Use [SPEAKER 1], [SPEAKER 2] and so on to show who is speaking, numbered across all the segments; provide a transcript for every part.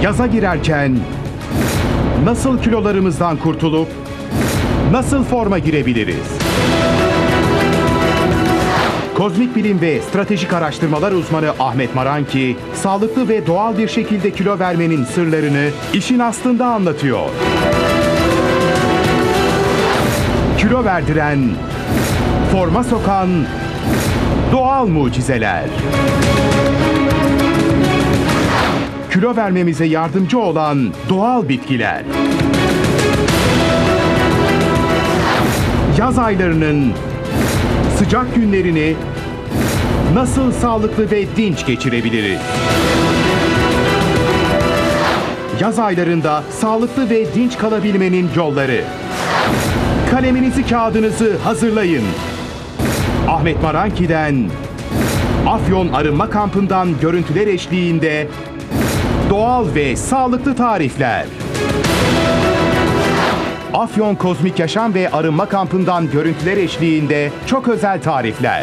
[SPEAKER 1] Yaza girerken nasıl kilolarımızdan kurtulup nasıl forma girebiliriz? Kozmik bilim ve stratejik araştırmalar uzmanı Ahmet Maranki, sağlıklı ve doğal bir şekilde kilo vermenin sırlarını işin aslında anlatıyor. Kilo verdiren, forma sokan doğal mucizeler. Kilo vermemize yardımcı olan doğal bitkiler. Yaz aylarının sıcak günlerini nasıl sağlıklı ve dinç geçirebiliriz? Yaz aylarında sağlıklı ve dinç kalabilmenin yolları. Kaleminizi, kağıdınızı hazırlayın. Ahmet Maranki'den Afyon Arınma Kampı'ndan görüntüler eşliğinde doğal ve sağlıklı tarifler. Afyon Kozmik Yaşam ve Arınma Kampı'ndan görüntüler eşliğinde çok özel tarifler.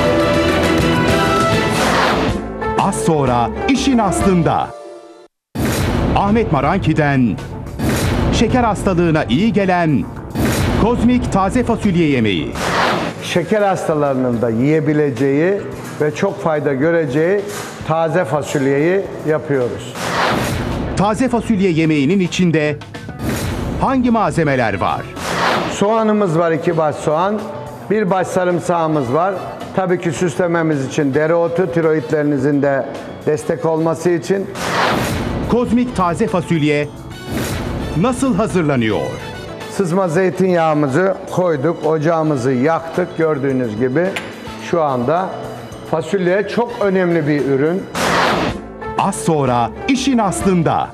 [SPEAKER 1] Az sonra işin aslında. Ahmet Maranki'den şeker hastalığına iyi gelen kozmik taze fasulye yemeği.
[SPEAKER 2] Şeker hastalarının da yiyebileceği ve çok fayda göreceği taze fasulyeyi yapıyoruz.
[SPEAKER 1] Taze fasulye yemeğinin içinde hangi malzemeler var?
[SPEAKER 2] Soğanımız var, 2 baş soğan. 1 baş sarımsağımız var. Tabii ki süslememiz için dereotu, tiroidlerinizin de destek olması için.
[SPEAKER 1] Kozmik taze fasulye nasıl hazırlanıyor?
[SPEAKER 2] Sızma zeytinyağımızı koyduk, ocağımızı yaktık. Gördüğünüz gibi şu anda fasulye çok önemli bir ürün.
[SPEAKER 1] Az sonra işin aslında.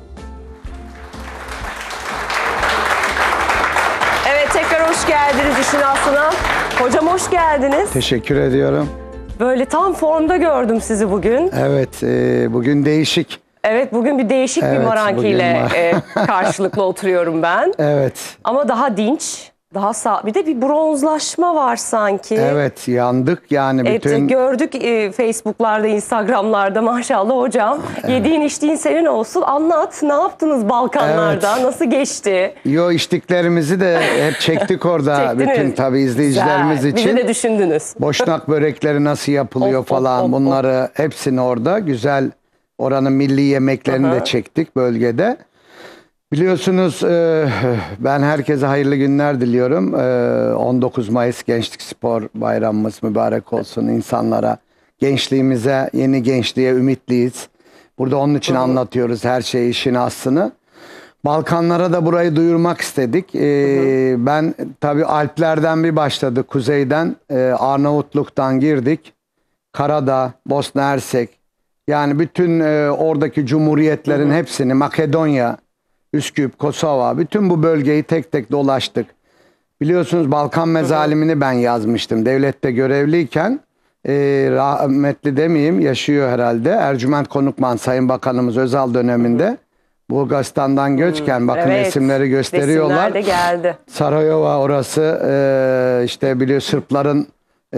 [SPEAKER 3] Evet, tekrar hoş geldiniz işin aslına. Hocam hoş geldiniz.
[SPEAKER 2] Teşekkür ediyorum.
[SPEAKER 3] Böyle tam formda gördüm sizi bugün.
[SPEAKER 2] Evet, bugün değişik.
[SPEAKER 3] Evet, bugün bir değişik bir
[SPEAKER 2] Evet,
[SPEAKER 3] Maranki ile karşılıklı oturuyorum ben.
[SPEAKER 2] Evet.
[SPEAKER 3] Ama daha dinç, daha bir de bir bronzlaşma var sanki.
[SPEAKER 2] Evet, yandık yani bütün.
[SPEAKER 3] Evet, gördük Facebook'larda, Instagram'larda maşallah hocam. Evet. Yediğin içtiğin senin olsun. Anlat, ne yaptınız Balkanlarda? Evet. Nasıl geçti?
[SPEAKER 2] Yo, içtiklerimizi de hep çektik orada. Bütün tabii izleyicilerimiz
[SPEAKER 3] güzel.
[SPEAKER 2] için.
[SPEAKER 3] Bizi de düşündünüz.
[SPEAKER 2] Boşnak börekleri nasıl yapılıyor falan bunları hepsini orada güzel, oranın milli yemeklerini de çektik bölgede. Biliyorsunuz ben herkese hayırlı günler diliyorum. 19 Mayıs Gençlik Spor Bayramımız mübarek olsun insanlara. Gençliğimize, yeni gençliğe ümitliyiz. Burada onun için anlatıyoruz her şey, işin aslını. Balkanlara da burayı duyurmak istedik. Ben tabii Alplerden bir başladık, kuzeyden. Arnavutluk'tan girdik. Karadağ, Bosna Hersek. Yani bütün oradaki cumhuriyetlerin hepsini, Makedonya, Üsküp, Kosova, bütün bu bölgeyi tek tek dolaştık. Biliyorsunuz Balkan mezalimini ben yazmıştım devlette görevliyken. Rahmetli demeyeyim, yaşıyor herhalde. Ercüment Konukman Sayın Bakanımız Özal döneminde Bulgaristan'dan göçken bakın resimleri gösteriyorlar.
[SPEAKER 3] Resimler de geldi.
[SPEAKER 2] Sarayova orası işte biliyor Sırpların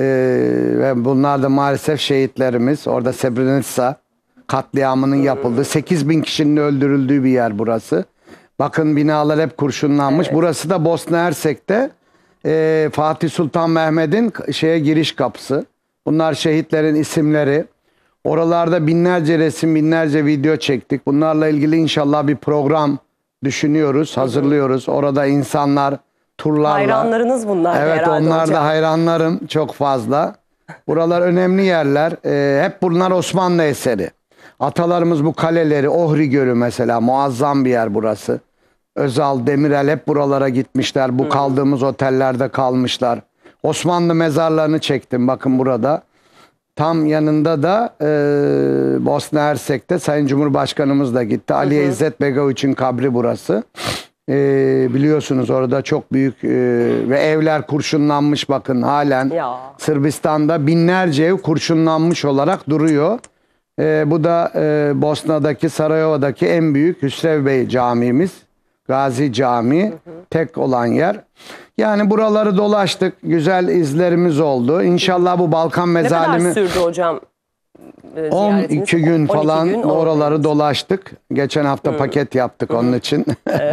[SPEAKER 2] ve bunlar da maalesef şehitlerimiz. Orada Srebrenica katliamının yapıldığı 8.000 kişinin öldürüldüğü bir yer burası. Bakın binalar hep kurşunlanmış. Evet. Burası da Bosna Hersek'te Fatih Sultan Mehmet'in giriş kapısı. Bunlar şehitlerin isimleri. Oralarda binlerce resim, binlerce video çektik. Bunlarla ilgili inşallah bir program düşünüyoruz, hazırlıyoruz. Orada insanlar turlarla.
[SPEAKER 3] Hayranlarınız bunlar.
[SPEAKER 2] Evet, onlar
[SPEAKER 3] hocam.
[SPEAKER 2] da hayranlarım çok fazla. Buralar önemli yerler. Hep bunlar Osmanlı eseri. Atalarımız bu kaleleri, Ohri Gölü mesela, muazzam bir yer burası. Özal, Demirel hep buralara gitmişler. Bu kaldığımız otellerde kalmışlar. Osmanlı mezarlarını çektim bakın burada. Tam yanında da Bosna Hersek'te Sayın Cumhurbaşkanımız da gitti. Ali İzzet Begoviç'in kabri burası. Biliyorsunuz orada çok büyük ve evler kurşunlanmış bakın halen. Ya. Sırbistan'da binlerce ev kurşunlanmış olarak duruyor. Bu da Bosna'daki, Sarayova'daki en büyük Hüsrev Bey camimiz. Gazi Camii, tek olan yer. Yani buraları dolaştık, güzel izlerimiz oldu. İnşallah bu Balkan mezalimi...
[SPEAKER 3] Ne kadar sürdü hocam ziyaretiniz?
[SPEAKER 2] 12 gün
[SPEAKER 3] 12
[SPEAKER 2] falan
[SPEAKER 3] gün
[SPEAKER 2] oraları
[SPEAKER 3] oradayız.
[SPEAKER 2] dolaştık. Geçen hafta paket yaptık onun için.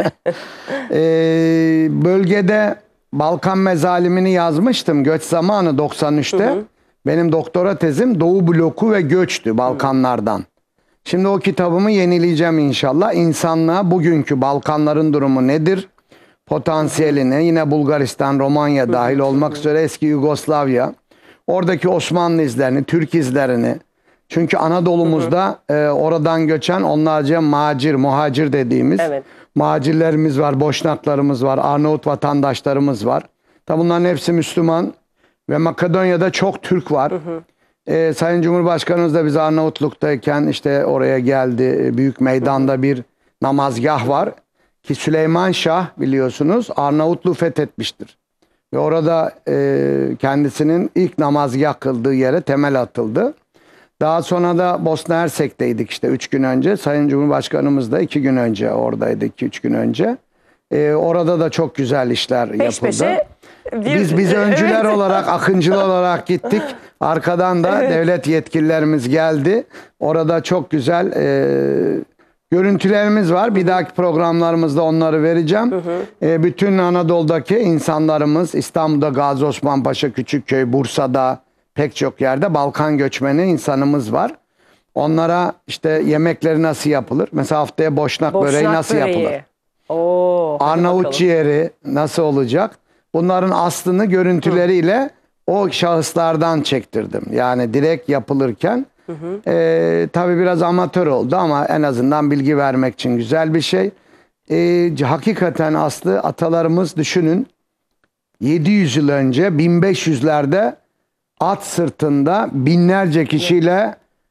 [SPEAKER 2] Bölgede Balkan mezalimini yazmıştım göç zamanı 93'te. Benim doktora tezim Doğu bloku ve göçtü Balkanlardan. Şimdi o kitabımı yenileyeceğim inşallah. İnsanlığa bugünkü Balkanların durumu nedir? Potansiyelini yine Bulgaristan, Romanya dahil olmak üzere eski Yugoslavya. Oradaki Osmanlı izlerini, Türk izlerini. Çünkü Anadolu'muzda oradan göçen onlarca muhacir dediğimiz muhacirlerimiz var, Boşnaklarımız var, Arnavut vatandaşlarımız var. Tabi bunların hepsi Müslüman ve Makedonya'da çok Türk var. Sayın Cumhurbaşkanımız da biz Arnavutluk'tayken işte oraya geldi. Büyük meydanda bir namazgah var. Ki Süleyman Şah biliyorsunuz Arnavutluğu fethetmiştir. Ve orada kendisinin ilk namazgah kıldığı yere temel atıldı. Daha sonra da Bosna Hersek'teydik işte 3 gün önce. Sayın Cumhurbaşkanımız da 2 gün önce oradaydı 2-3 gün önce. Orada da çok güzel işler yapıldı. Biz öncüler olarak, akıncılar olarak gittik. Arkadan da devlet yetkililerimiz geldi. Orada çok güzel görüntülerimiz var. Bir dahaki programlarımızda onları vereceğim. Bütün Anadolu'daki insanlarımız İstanbul'da Gazi Osman Paşa Küçükköy, Bursa'da pek çok yerde Balkan göçmeni insanımız var. Onlara işte yemekleri nasıl yapılır? Mesela haftaya Boşnak böreği nasıl yapılır? Arnavut ciğeri nasıl olacak? Bunların aslını görüntüleriyle o şahıslardan çektirdim. Yani direkt yapılırken tabii biraz amatör oldu ama en azından bilgi vermek için güzel bir şey. Hakikaten aslı atalarımız düşünün 700 yıl önce 1500'lerde at sırtında binlerce kişiyle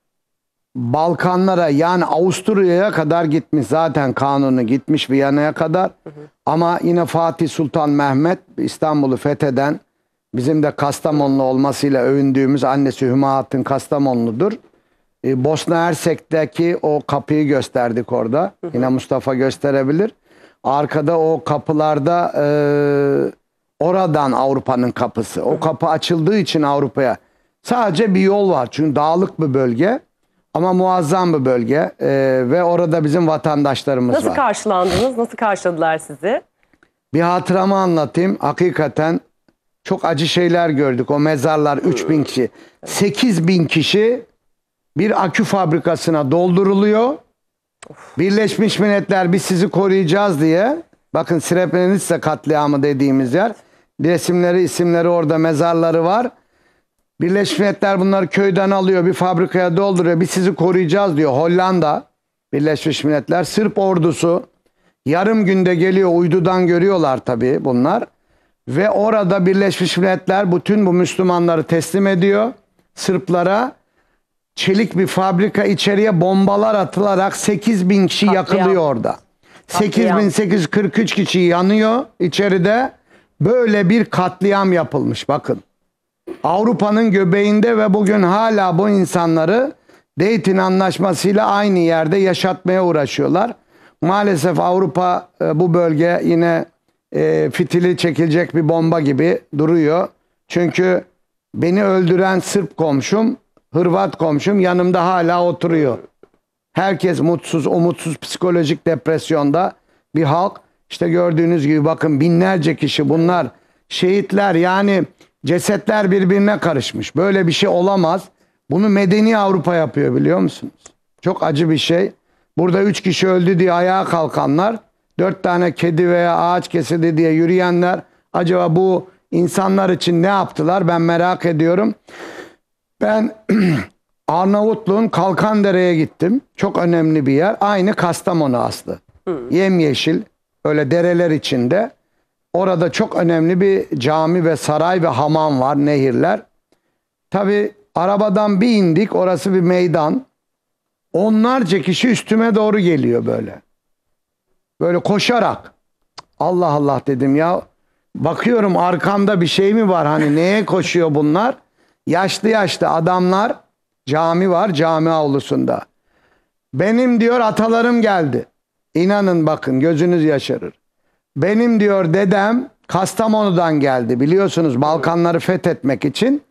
[SPEAKER 2] Balkanlara yani Avusturya'ya kadar gitmiş. Zaten kanunu gitmiş Viyana'ya kadar. Ama yine Fatih Sultan Mehmet İstanbul'u fetheden bizim de Kastamonlu olmasıyla övündüğümüz annesi Hüma Hatun Kastamonludur. Bosna Hersek'teki o kapıyı gösterdik orada. Yine Mustafa gösterebilir. Arkada o kapılarda oradan Avrupa'nın kapısı. O kapı açıldığı için Avrupa'ya sadece bir yol var. Çünkü dağlık bir bölge. Ama muazzam bir bölge ve orada bizim vatandaşlarımız var.
[SPEAKER 3] Nasıl karşılandınız? Nasıl karşıladılar sizi?
[SPEAKER 2] Bir hatıramı anlatayım. Hakikaten çok acı şeyler gördük. O mezarlar 3000 kişi. 8000 kişi bir akü fabrikasına dolduruluyor. Birleşmiş Milletler biz sizi koruyacağız diye. Bakın Srebrenica katliamı dediğimiz yer. Resimleri, isimleri orada mezarları var. Birleşmiş Milletler bunları köyden alıyor, bir fabrikaya dolduruyor. Biz sizi koruyacağız diyor. Hollanda, Birleşmiş Milletler, Sırp ordusu yarım günde geliyor. Uydudan görüyorlar tabii bunlar. Ve orada Birleşmiş Milletler bütün bu Müslümanları teslim ediyor. Sırplara çelik bir fabrika içeriye bombalar atılarak 8000 kişi yakılıyor orada. 8843 kişi yanıyor içeride. Böyle bir katliam yapılmış bakın. Avrupa'nın göbeğinde ve bugün hala bu insanları Dayton Anlaşması'yla aynı yerde yaşatmaya uğraşıyorlar. Maalesef Avrupa bu bölge yine fitili çekilecek bir bomba gibi duruyor. Çünkü beni öldüren Sırp komşum, Hırvat komşum yanımda hala oturuyor. Herkes mutsuz, umutsuz, psikolojik depresyonda bir halk. İşte gördüğünüz gibi bakın binlerce kişi bunlar şehitler yani cesetler birbirine karışmış. Böyle bir şey olamaz. Bunu medeni Avrupa yapıyor biliyor musunuz? Çok acı bir şey. Burada 3 kişi öldü diye ayağa kalkanlar, 4 tane kedi veya ağaç kesildi diye yürüyenler acaba bu insanlar için ne yaptılar ben merak ediyorum. Ben Arnavutluğun Kalkandere'ye gittim. Çok önemli bir yer. Aynı Kastamonu aslı. Yemyeşil öyle dereler içinde. Orada çok önemli bir cami ve saray ve hamam var, nehirler. Tabii arabadan bir indik, orası bir meydan. Onlarca kişi üstüme doğru geliyor böyle. Böyle koşarak. Allah Allah dedim ya. Bakıyorum arkamda bir şey mi var? Hani neye koşuyor bunlar? Yaşlı yaşlı adamlar. Cami var, cami avlusunda. Benim diyor atalarım geldi. İnanın bakın gözünüz yaşarır. Benim diyor dedem Kastamonu'dan geldi. Biliyorsunuz Balkanları fethetmek için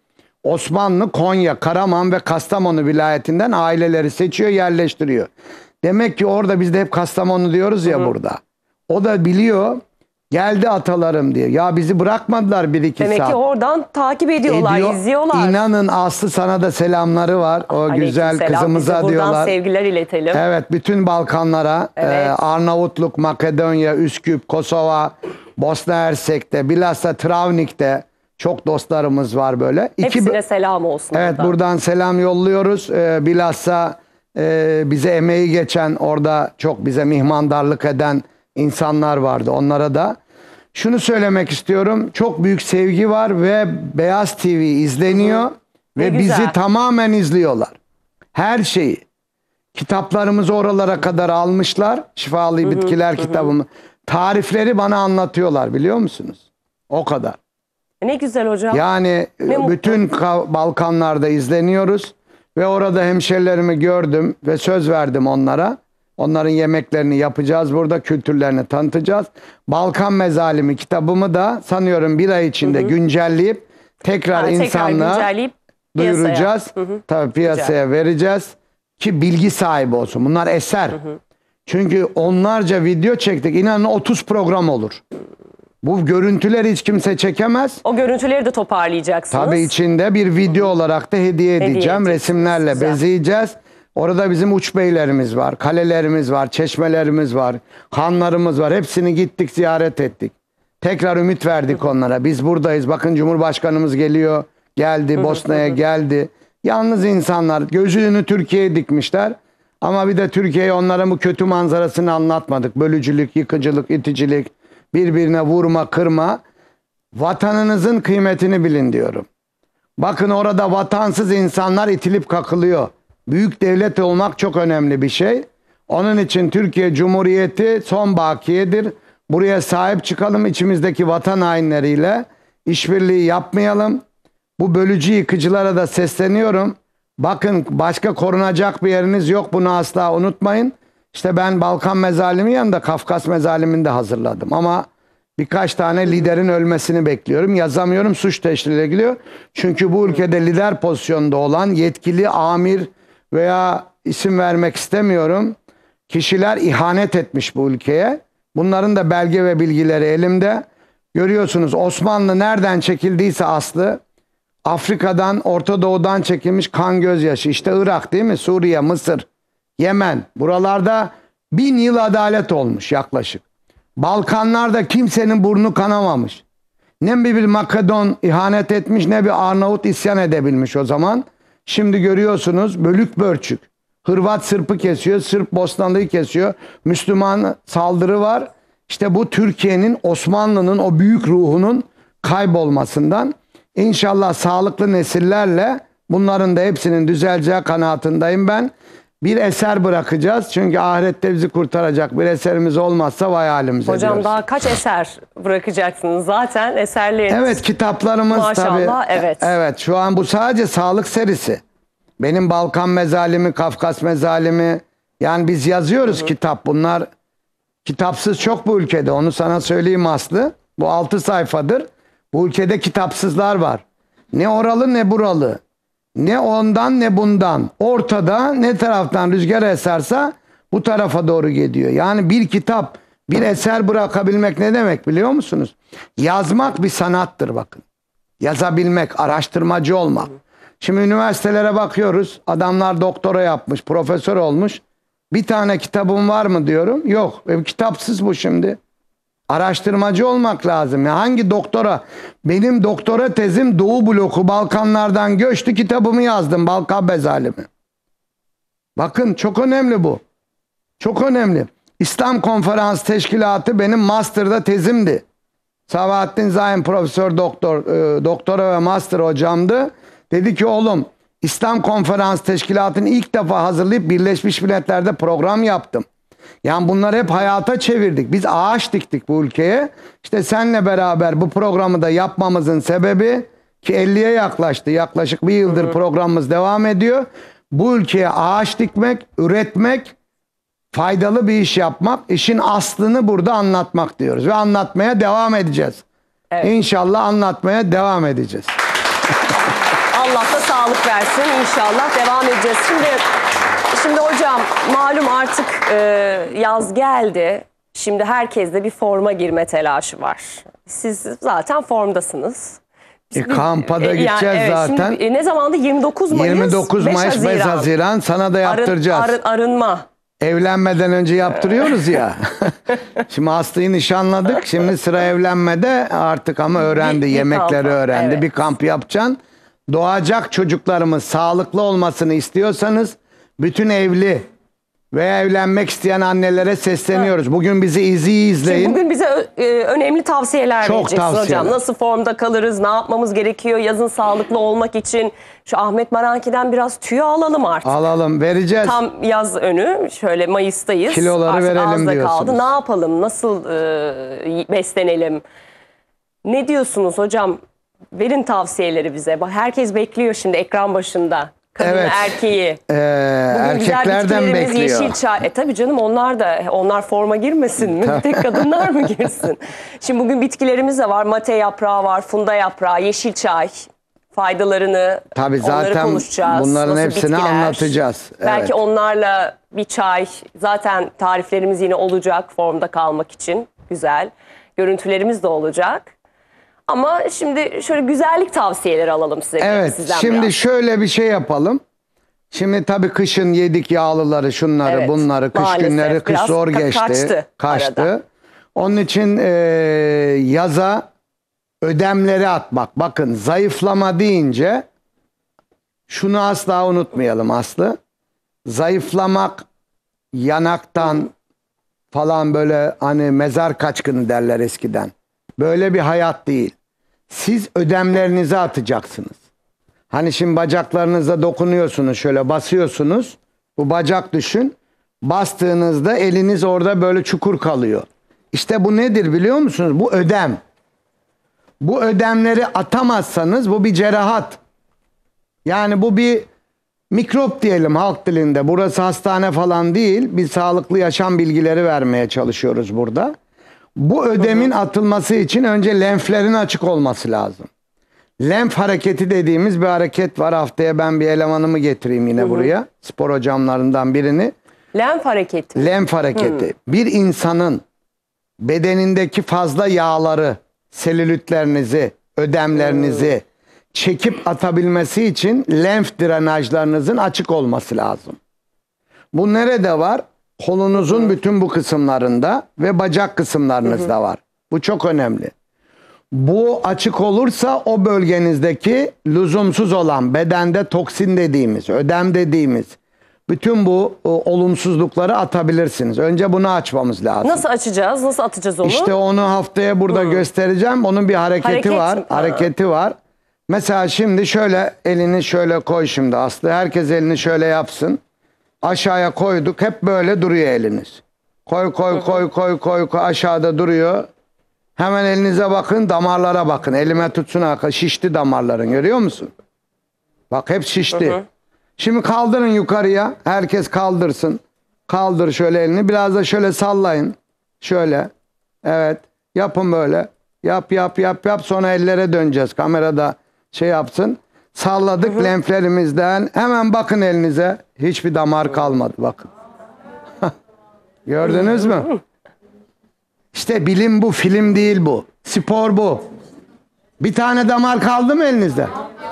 [SPEAKER 2] Osmanlı, Konya, Karaman ve Kastamonu vilayetinden aileleri seçiyor, yerleştiriyor. Demek ki orada biz de hep Kastamonu diyoruz ya burada. O da biliyor. Geldi atalarım diye. Ya bizi bırakmadılar 1-2 saat.
[SPEAKER 3] Demek ki oradan takip ediyorlar, izliyorlar.
[SPEAKER 2] İnanın Aslı sana da selamları var. O güzel
[SPEAKER 3] Aleykümselam.
[SPEAKER 2] kızımıza
[SPEAKER 3] Biz de buradan
[SPEAKER 2] diyorlar.
[SPEAKER 3] sevgiler iletelim.
[SPEAKER 2] Evet, bütün Balkanlara,
[SPEAKER 3] Evet.
[SPEAKER 2] Arnavutluk, Makedonya, Üsküp, Kosova, Bosna Hersek'te, bilhassa Travnik'te çok dostlarımız var böyle.
[SPEAKER 3] Hepsine selam olsun.
[SPEAKER 2] Evet,
[SPEAKER 3] buradan.
[SPEAKER 2] buradan selam yolluyoruz. Bilhassa bize emeği geçen, orada çok bize mihmandarlık eden insanlar vardı. Onlara da şunu söylemek istiyorum. Çok büyük sevgi var ve Beyaz TV izleniyor ve
[SPEAKER 3] Ne güzel.
[SPEAKER 2] bizi tamamen izliyorlar. Her şeyi. Kitaplarımızı oralara kadar almışlar. Şifalı Bitkiler kitabımı. Tarifleri bana anlatıyorlar, biliyor musunuz? O kadar.
[SPEAKER 3] Ne güzel hocam.
[SPEAKER 2] Yani
[SPEAKER 3] mutlu.
[SPEAKER 2] bütün Balkanlarda izleniyoruz ve orada hemşerilerimi gördüm ve söz verdim onlara. Onların yemeklerini yapacağız burada, kültürlerini tanıtacağız. Balkan Mezalimi kitabımı da sanıyorum bir ay içinde güncelleyip tekrar insanlığa
[SPEAKER 3] güncelleyip
[SPEAKER 2] duyuracağız. Tabii piyasaya vereceğiz ki bilgi sahibi olsun. Bunlar eser. Çünkü onlarca video çektik. İnanın 30 program olur. Bu görüntüleri hiç kimse çekemez.
[SPEAKER 3] O görüntüleri de toparlayacaksınız.
[SPEAKER 2] Tabii içinde bir video olarak da hediye edeceğim.
[SPEAKER 3] edeceksiniz.
[SPEAKER 2] Resimlerle
[SPEAKER 3] Güzel.
[SPEAKER 2] bezeyeceğiz. Orada bizim uç beylerimiz var, kalelerimiz var, çeşmelerimiz var, hanlarımız var. Hepsini gittik, ziyaret ettik. Tekrar ümit verdik onlara. Biz buradayız. Bakın Cumhurbaşkanımız geliyor, geldi, Bosna'ya geldi. Yalnız insanlar gözünü Türkiye'ye dikmişler. Ama bir de Türkiye'ye onlara bu kötü manzarasını anlatmadık. Bölücülük, yıkıcılık, iticilik, birbirine vurma, kırma. Vatanınızın kıymetini bilin diyorum. Bakın orada vatansız insanlar itilip kakılıyor. Büyük devlet olmak çok önemli bir şey. Onun için Türkiye Cumhuriyeti son bakiyedir. Buraya sahip çıkalım, içimizdeki vatan hainleriyle işbirliği yapmayalım. Bu bölücü yıkıcılara da sesleniyorum. Bakın başka korunacak bir yeriniz yok, bunu asla unutmayın. İşte ben Balkan Mezalimi yanında Kafkas Mezalimini de hazırladım. Ama birkaç tane liderin ölmesini bekliyorum. Yazamıyorum, suç teşkil ediliyor. Çünkü bu ülkede lider pozisyonda olan yetkili amir veya isim vermek istemiyorum, kişiler ihanet etmiş bu ülkeye. Bunların da belge ve bilgileri elimde. Görüyorsunuz Osmanlı nereden çekildiyse aslı, Afrika'dan, Orta Doğu'dan çekilmiş kan gözyaşı. İşte Irak değil mi? Suriye, Mısır, Yemen. Buralarda 1000 yıl adalet olmuş yaklaşık. Balkanlarda kimsenin burnu kanamamış. Ne bir Makedon ihanet etmiş, ne bir Arnavut isyan edebilmiş o zaman. Şimdi görüyorsunuz bölük pörçük. Hırvat Sırp'ı kesiyor, Sırp Bosnalı'yı kesiyor. Müslüman saldırı var. İşte bu Türkiye'nin, Osmanlı'nın o büyük ruhunun kaybolmasından. İnşallah sağlıklı nesillerle bunların da hepsinin düzeleceği kanaatindeyim ben. Bir eser bırakacağız. Çünkü ahirette bizi kurtaracak bir eserimiz olmazsa vay halimize
[SPEAKER 3] Hocam
[SPEAKER 2] diyoruz.
[SPEAKER 3] daha kaç eser bırakacaksınız? Zaten eserleriniz.
[SPEAKER 2] Evet, kitaplarımız
[SPEAKER 3] Maşallah,
[SPEAKER 2] tabii.
[SPEAKER 3] evet.
[SPEAKER 2] Evet, şu an bu sadece sağlık serisi. Benim Balkan Mezalimi, Kafkas Mezalimi. Yani biz yazıyoruz kitap. Bunlar kitapsız çok bu ülkede. Onu sana söyleyeyim Aslı. Bu 6 sayfadır. Bu ülkede kitapsızlar var. Ne oralı ne buralı. Ne ondan ne bundan. Ortada ne taraftan rüzgar eserse bu tarafa doğru gidiyor. Yani bir kitap, bir eser bırakabilmek ne demek biliyor musunuz? Yazmak bir sanattır bakın. Yazabilmek, araştırmacı olmak. Şimdi üniversitelere bakıyoruz. Adamlar doktora yapmış, profesör olmuş. Bir tane kitabım var mı diyorum. Yok. Kitapsız bu şimdi. Araştırmacı olmak lazım. Ya hangi doktora? Benim doktora tezim Doğu bloku, Balkanlardan göçtü, kitabımı yazdım. Balkan Mezalimi. Bakın çok önemli bu. Çok önemli. İslam Konferans Teşkilatı benim master'da tezimdi. Sabahattin Zaim profesör doktora ve master hocamdı. Dedi ki oğlum İslam Konferans Teşkilatı'nı ilk defa hazırlayıp Birleşmiş Milletler'de program yaptım. Yani bunları hep hayata çevirdik. Biz ağaç diktik bu ülkeye. İşte seninle beraber bu programı da yapmamızın sebebi ki 50'ye yaklaştı. Yaklaşık bir yıldır programımız devam ediyor. Bu ülkeye ağaç dikmek, üretmek, faydalı bir iş yapmak, işin aslını burada anlatmak diyoruz. Ve anlatmaya devam edeceğiz.
[SPEAKER 3] Evet.
[SPEAKER 2] İnşallah anlatmaya devam edeceğiz.
[SPEAKER 3] Allah da sağlık versin. İnşallah devam edeceğiz. Şimdi hocam malum artık yaz geldi. Şimdi herkeste bir forma girme telaşı var. Siz zaten formdasınız.
[SPEAKER 2] Kampa da gideceğiz
[SPEAKER 3] evet,
[SPEAKER 2] zaten.
[SPEAKER 3] Şimdi, ne zamandı? 29 Mayıs,
[SPEAKER 2] 29 Mayıs 5 Haziran sana da yaptıracağız.
[SPEAKER 3] Arınma.
[SPEAKER 2] Evlenmeden önce yaptırıyoruz ya. Şimdi Aslı'yı nişanladık. Şimdi sıra evlenmede artık ama öğrendi. Yemekleri
[SPEAKER 3] kampa,
[SPEAKER 2] öğrendi.
[SPEAKER 3] evet.
[SPEAKER 2] Bir kamp yapacaksın. Doğacak çocuklarımız sağlıklı olmasını istiyorsanız bütün evli veya evlenmek isteyen annelere sesleniyoruz. Bugün bizi izleyin.
[SPEAKER 3] Şimdi bugün bize önemli tavsiyeler
[SPEAKER 2] Çok
[SPEAKER 3] vereceksin
[SPEAKER 2] tavsiyeler.
[SPEAKER 3] hocam. Nasıl formda kalırız, ne yapmamız gerekiyor yazın sağlıklı olmak için. Şu Ahmet Maranki'den biraz tüyo alalım artık.
[SPEAKER 2] Alalım, vereceğiz.
[SPEAKER 3] Tam yaz önü, şöyle Mayıs'tayız.
[SPEAKER 2] Kiloları
[SPEAKER 3] Artık
[SPEAKER 2] verelim
[SPEAKER 3] az da
[SPEAKER 2] diyorsunuz.
[SPEAKER 3] kaldı. Ne yapalım, nasıl beslenelim? Ne diyorsunuz hocam? Verin tavsiyeleri bize. Bak, herkes bekliyor şimdi ekran başında. Kadını,
[SPEAKER 2] Evet.
[SPEAKER 3] erkeği. Bugün
[SPEAKER 2] Erkeklerden
[SPEAKER 3] güzel bitkilerimiz,
[SPEAKER 2] bekliyor.
[SPEAKER 3] yeşil çay. Tabii canım, onlar forma girmesin mi? Bir tek kadınlar mı girsin? Şimdi bugün bitkilerimiz de var. Mate yaprağı var, funda yaprağı, yeşil çay. Faydalarını,
[SPEAKER 2] Tabii
[SPEAKER 3] onları
[SPEAKER 2] zaten
[SPEAKER 3] konuşacağız.
[SPEAKER 2] bunların
[SPEAKER 3] Nasıl
[SPEAKER 2] hepsini
[SPEAKER 3] bitkiler?
[SPEAKER 2] anlatacağız.
[SPEAKER 3] Belki
[SPEAKER 2] Evet.
[SPEAKER 3] onlarla bir çay. Zaten tariflerimiz yine olacak formda kalmak için. Güzel. Görüntülerimiz de olacak. Ama şimdi şöyle güzellik tavsiyeleri alalım size.
[SPEAKER 2] Evet,
[SPEAKER 3] sizden
[SPEAKER 2] şimdi
[SPEAKER 3] biraz.
[SPEAKER 2] şöyle bir şey yapalım. Şimdi tabii kışın yedik yağlıları, şunları,
[SPEAKER 3] Evet,
[SPEAKER 2] bunları, kış
[SPEAKER 3] maalesef
[SPEAKER 2] günleri, kış
[SPEAKER 3] biraz
[SPEAKER 2] zor geçti.
[SPEAKER 3] kaçtı arada.
[SPEAKER 2] Onun için yaza ödemleri atmak. Bakın, zayıflama deyince şunu asla unutmayalım Aslı. Zayıflamak yanaktan falan, böyle hani mezar kaçkını derler eskiden. Böyle bir hayat değil. Siz ödemlerinizi atacaksınız. Hani şimdi bacaklarınıza dokunuyorsunuz, şöyle basıyorsunuz. Bu bacak düşün. Bastığınızda eliniz orada böyle çukur kalıyor. İşte bu nedir biliyor musunuz? Bu ödem. Bu ödemleri atamazsanız bu bir cerahat. Yani bu bir mikrop diyelim halk dilinde. Burası hastane falan değil. Bir sağlıklı yaşam bilgileri vermeye çalışıyoruz burada. Bu ödemin atılması için önce lenflerin açık olması lazım. Lenf hareketi dediğimiz bir hareket var. Haftaya ben bir elemanımı getireyim yine buraya. Spor hocamlarından birini.
[SPEAKER 3] Lenf hareketi.
[SPEAKER 2] Lenf hareketi. Bir insanın bedenindeki fazla yağları, selülitlerinizi, ödemlerinizi çekip atabilmesi için lenf drenajlarınızın açık olması lazım. Bu nerede var? Kolunuzun bütün bu kısımlarında ve bacak kısımlarınızda var. Bu çok önemli. Bu açık olursa o bölgenizdeki lüzumsuz olan bedende toksin dediğimiz, ödem dediğimiz bütün bu olumsuzlukları atabilirsiniz. Önce bunu açmamız lazım.
[SPEAKER 3] Nasıl açacağız? Nasıl atacağız onu?
[SPEAKER 2] İşte onu haftaya burada göstereceğim. Onun bir hareketi var. Hareketi var. Mesela şimdi şöyle elini şöyle koy şimdi Aslı. Herkes elini şöyle yapsın. Aşağıya koyduk. Hep böyle duruyor eliniz. Koy aşağıda duruyor. Hemen elinize bakın, damarlara bakın. Elime tutsun arka. Şişti damarların, görüyor musun? Bak hep şişti. Şimdi kaldırın yukarıya. Herkes kaldırsın. Kaldır şöyle elini. Biraz da şöyle sallayın. Şöyle. Evet. Yapın böyle. Yap. Sonra ellere döneceğiz. Kamerada şey yapsın. Salladık lenflerimizden. Hemen bakın elinize. Hiçbir damar kalmadı. Bakın. Gördünüz mü? İşte bilim bu. Film değil bu. Spor bu. Bir tane damar kaldı mı elinizde?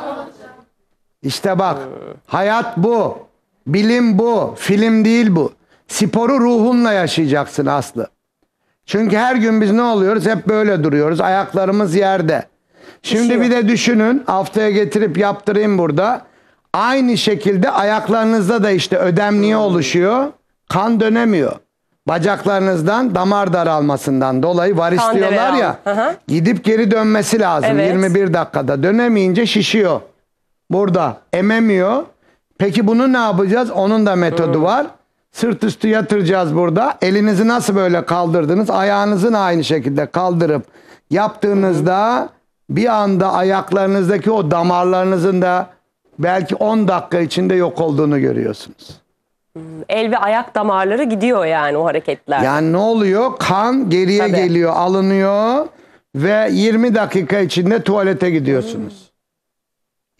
[SPEAKER 2] İşte bak. Hayat bu. Bilim bu. Film değil bu. Sporu ruhunla yaşayacaksın Aslı. Çünkü her gün biz ne oluyoruz? Hep böyle duruyoruz. Ayaklarımız yerde. Şimdi bir de düşünün. Haftaya getirip yaptırayım burada. Aynı şekilde ayaklarınızda da işte ödem niye oluşuyor? Kan dönemiyor. Bacaklarınızdan damar daralmasından dolayı varis
[SPEAKER 3] Kan
[SPEAKER 2] diyorlar ya. Gidip geri dönmesi lazım.
[SPEAKER 3] Evet.
[SPEAKER 2] 21 dakikada. Dönemeyince şişiyor. Burada ememiyor. Peki bunu ne yapacağız? Onun da metodu var. Sırt üstü yatıracağız burada. Elinizi nasıl böyle kaldırdınız? Ayağınızın aynı şekilde kaldırıp yaptığınızda bir anda ayaklarınızdaki o damarlarınızın da belki 10 dakika içinde yok olduğunu görüyorsunuz.
[SPEAKER 3] El ve ayak damarları gidiyor yani o hareketler.
[SPEAKER 2] Yani ne oluyor? Kan geriye geliyor, alınıyor ve 20 dakika içinde tuvalete gidiyorsunuz.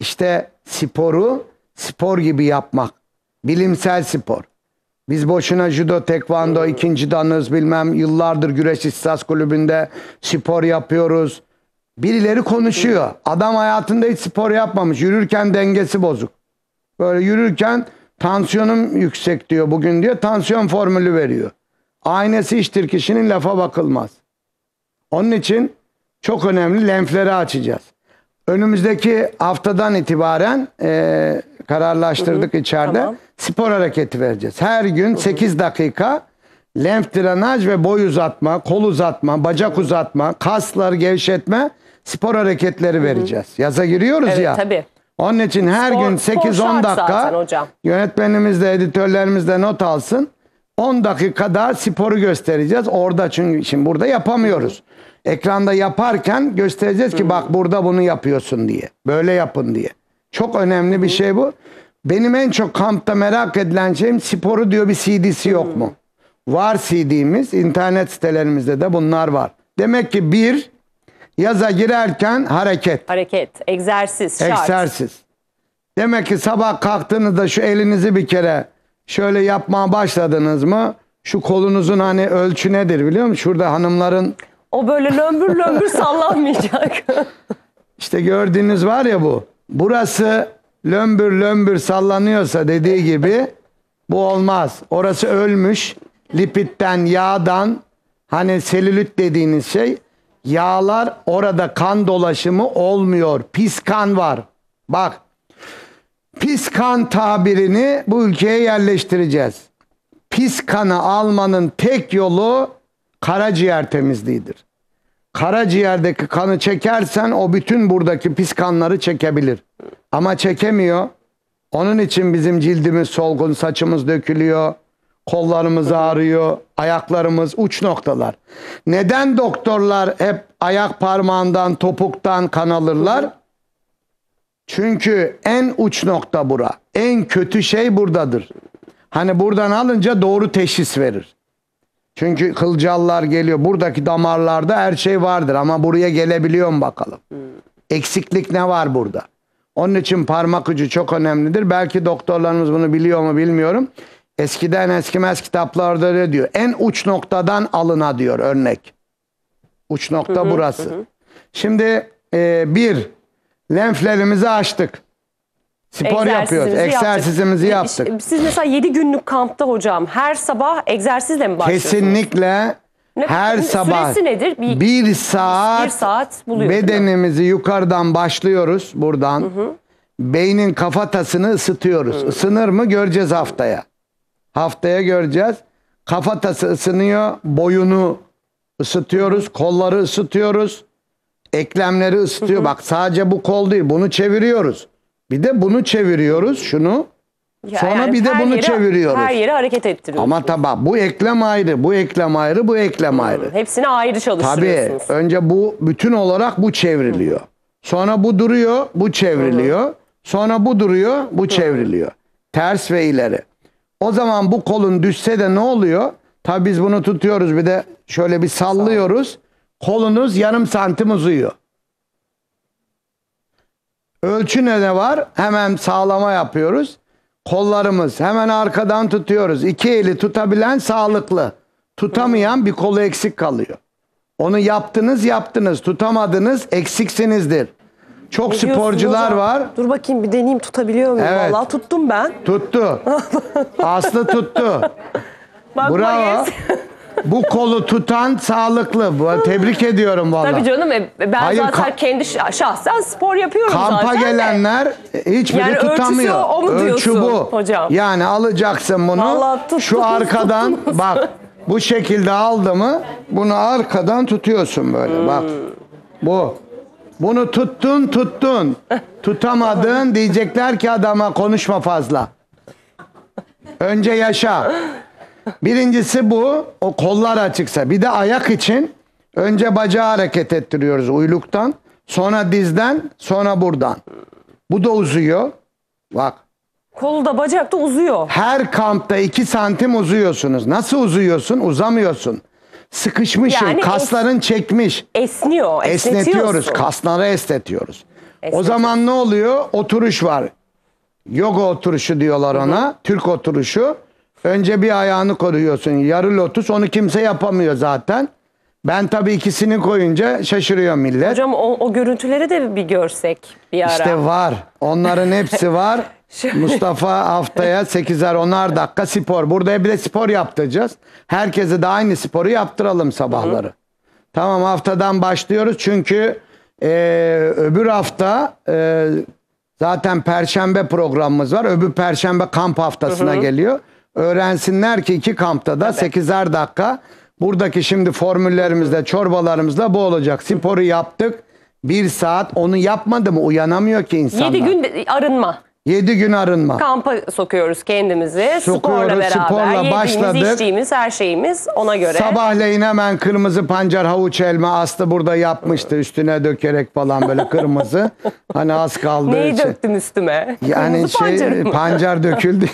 [SPEAKER 2] İşte sporu spor gibi yapmak. Bilimsel spor. Biz boşuna judo, tekvando, ikinci danız bilmem yıllardır güreş istas kulübünde spor yapıyoruz. Birileri konuşuyor. Adam hayatında hiç spor yapmamış. Yürürken dengesi bozuk. Böyle yürürken tansiyonum yüksek diyor bugün diyor. Tansiyon formülü veriyor. Aynesi iştir kişinin, lafa bakılmaz. Onun için çok önemli, lenfleri açacağız. Önümüzdeki haftadan itibaren kararlaştırdık içeride.
[SPEAKER 3] Tamam.
[SPEAKER 2] Spor hareketi vereceğiz. Her gün 8 dakika lenf drenaj ve boy uzatma, kol uzatma, bacak uzatma, kasları gevşetme spor hareketleri vereceğiz. Yaza giriyoruz
[SPEAKER 3] Evet,
[SPEAKER 2] ya.
[SPEAKER 3] tabii.
[SPEAKER 2] Onun için her gün
[SPEAKER 3] spor
[SPEAKER 2] 8-10
[SPEAKER 3] şart zaten
[SPEAKER 2] dakika
[SPEAKER 3] hocam.
[SPEAKER 2] yönetmenimiz de editörlerimiz de not alsın. 10 dakika daha sporu göstereceğiz. Orada çünkü şimdi burada yapamıyoruz. Ekranda yaparken göstereceğiz ki bak burada bunu yapıyorsun diye. Böyle yapın diye. Çok önemli bir şey bu. Benim en çok kampta merak edilen şeyim sporu diyor bir CD'si yok mu? Var CD'miz. İnternet sitelerimizde de bunlar var. Demek ki bir, yaza girerken hareket.
[SPEAKER 3] Hareket, egzersiz şart.
[SPEAKER 2] Egzersiz. Demek ki sabah kalktığınızda şu elinizi bir kere şöyle yapmaya başladınız mı? Şu kolunuzun hani ölçü nedir biliyor musun? Şurada hanımların
[SPEAKER 3] O böyle lömbür lömbür sallanmayacak.
[SPEAKER 2] işte gördüğünüz var ya bu. Burası lömbür lömbür sallanıyorsa dediği gibi bu olmaz. Orası ölmüş. Lipitten, yağdan hani selülit dediğiniz şey. Yağlar orada kan dolaşımı olmuyor. Pis kan var. Bak. Pis kan tabirini bu ülkeye yerleştireceğiz. Pis kanı almanın tek yolu karaciğer temizliğidir. Karaciğerdeki kanı çekersen o bütün buradaki pis kanları çekebilir. Ama çekemiyor. Onun için bizim cildimiz solgun, saçımız dökülüyor, kollarımız ağrıyor, ayaklarımız uç noktalar. Neden doktorlar hep ayak parmağından, topuktan kan alırlar? Çünkü en uç nokta bura. En kötü şey buradadır. Hani buradan alınca doğru teşhis verir. Çünkü kılcallar geliyor. Buradaki damarlarda her şey vardır ama buraya gelebiliyor mu bakalım? Eksiklik ne var burada? Onun için parmak ucu çok önemlidir. Belki doktorlarımız bunu biliyor mu bilmiyorum. Eskiden eskimez kitaplarda öyle diyor. En uç noktadan alına diyor örnek. Uç nokta burası. Şimdi bir, lenflerimizi açtık. Spor yapıyoruz. Egzersizimizi yaptık.
[SPEAKER 3] Siz mesela 7 günlük kampta hocam her sabah egzersizle mi başlıyorsunuz?
[SPEAKER 2] Kesinlikle her sabah
[SPEAKER 3] Süresi nedir?
[SPEAKER 2] bir saat,
[SPEAKER 3] bir saat buluyor,
[SPEAKER 2] bedenimizi yukarıdan başlıyoruz buradan. Beynin kafatasını ısıtıyoruz. Isınır mı göreceğiz haftaya. Haftaya göreceğiz. Kafatası ısınıyor. Boyunu ısıtıyoruz. Kolları ısıtıyoruz. Eklemleri ısıtıyor. Bak sadece bu kol değil. Bunu çeviriyoruz. Bir de bunu çeviriyoruz. Şunu. Sonra
[SPEAKER 3] Yani
[SPEAKER 2] bir de bunu çeviriyoruz.
[SPEAKER 3] Her yere hareket ettiriyorsunuz.
[SPEAKER 2] Ama tabi bu eklem ayrı. Bu eklem ayrı. Bu eklem ayrı.
[SPEAKER 3] Hepsini ayrı
[SPEAKER 2] Tabii
[SPEAKER 3] çalıştırıyorsunuz.
[SPEAKER 2] önce bu bütün olarak bu çevriliyor. Sonra bu duruyor. Bu çevriliyor. Sonra bu duruyor. Bu çevriliyor. Ters ve ileri. O zaman bu kolun düşse de ne oluyor? Tabii biz bunu tutuyoruz. Bir de şöyle bir sallıyoruz. Kolunuz yarım santim uzuyor. Ölçü ne var? Hemen sağlama yapıyoruz. Kollarımız hemen arkadan tutuyoruz. İki eli tutabilen sağlıklı. Tutamayan bir kolu eksik kalıyor. Onu yaptınız, tutamadınız, eksiksinizdir. Çok
[SPEAKER 3] Ne diyorsun
[SPEAKER 2] sporcular
[SPEAKER 3] hocam?
[SPEAKER 2] var.
[SPEAKER 3] Dur bakayım bir deneyeyim tutabiliyor muyum?
[SPEAKER 2] Evet.
[SPEAKER 3] Vallahi tuttum ben.
[SPEAKER 2] Tuttu. Aslı tuttu.
[SPEAKER 3] Bakma
[SPEAKER 2] Bravo.
[SPEAKER 3] gez.
[SPEAKER 2] Bu kolu tutan sağlıklı. Tebrik ediyorum vallahi.
[SPEAKER 3] Tabii canım ben
[SPEAKER 2] Hayır,
[SPEAKER 3] zaten kendi şahsen spor yapıyorum
[SPEAKER 2] Kampa
[SPEAKER 3] zaten de.
[SPEAKER 2] gelenler hiçbiri
[SPEAKER 3] Yani ölçüsü
[SPEAKER 2] tutamıyor.
[SPEAKER 3] o mu
[SPEAKER 2] Ölçü
[SPEAKER 3] diyorsun
[SPEAKER 2] bu.
[SPEAKER 3] hocam?
[SPEAKER 2] Yani alacaksın bunu.
[SPEAKER 3] Vallahi tuttunuz,
[SPEAKER 2] şu arkadan bak bu şekilde aldı mı bunu arkadan tutuyorsun böyle bak. Bu. Bunu tuttun. Tutamadın diyecekler ki adama konuşma fazla. Önce yaşa. Birincisi bu. O kollar açıksa. Bir de ayak için önce bacağı hareket ettiriyoruz uyluktan. Sonra dizden. Sonra buradan. Bu da uzuyor. Bak.
[SPEAKER 3] Kolu da bacak da uzuyor.
[SPEAKER 2] Her kampta 2 santim uzuyorsunuz. Nasıl uzuyorsun? Uzamıyorsun. Sıkışmışsın.
[SPEAKER 3] Yani
[SPEAKER 2] kasların çekmiş.
[SPEAKER 3] Esniyor.
[SPEAKER 2] Esnetiyoruz.
[SPEAKER 3] esnetiyorsun.
[SPEAKER 2] Kasları esnetiyoruz. O zaman ne oluyor? Oturuş var. Yoga oturuşu diyorlar ona. Türk oturuşu. Önce bir ayağını koruyorsun. Yarı lotus. Onu kimse yapamıyor zaten. Ben tabii ikisini koyunca şaşırıyor millet.
[SPEAKER 3] Hocam o görüntüleri de bir görsek bir ara.
[SPEAKER 2] İşte var. Onların hepsi var. Mustafa haftaya 8'er 10'ar dakika spor. Burada bir de spor yaptıracağız. Herkese de aynı sporu yaptıralım sabahları. Tamam, haftadan başlıyoruz. Çünkü öbür hafta zaten Perşembe programımız var. Öbür Perşembe kamp haftasına geliyor. Öğrensinler ki 2 kampta da 8'er dakika. Buradaki şimdi formüllerimizle, çorbalarımızla bu olacak. Sporu yaptık. 1 saat onu yapmadı mı uyanamıyor ki insanlar.
[SPEAKER 3] 7 gün arınma.
[SPEAKER 2] 7 gün arınma.
[SPEAKER 3] Kampa sokuyoruz kendimizi. Sporla beraber.
[SPEAKER 2] Sporla
[SPEAKER 3] Yediğimiz,
[SPEAKER 2] başladık.
[SPEAKER 3] içtiğimiz her şeyimiz ona göre.
[SPEAKER 2] Sabahleyin hemen kırmızı pancar, havuç, elma Aslı burada yapmıştı. Üstüne dökerek falan böyle kırmızı. Hani az kaldı.
[SPEAKER 3] Neyi döktüm üstüme?
[SPEAKER 2] Yani
[SPEAKER 3] Kırmızı pancarı mı?
[SPEAKER 2] pancar döküldü.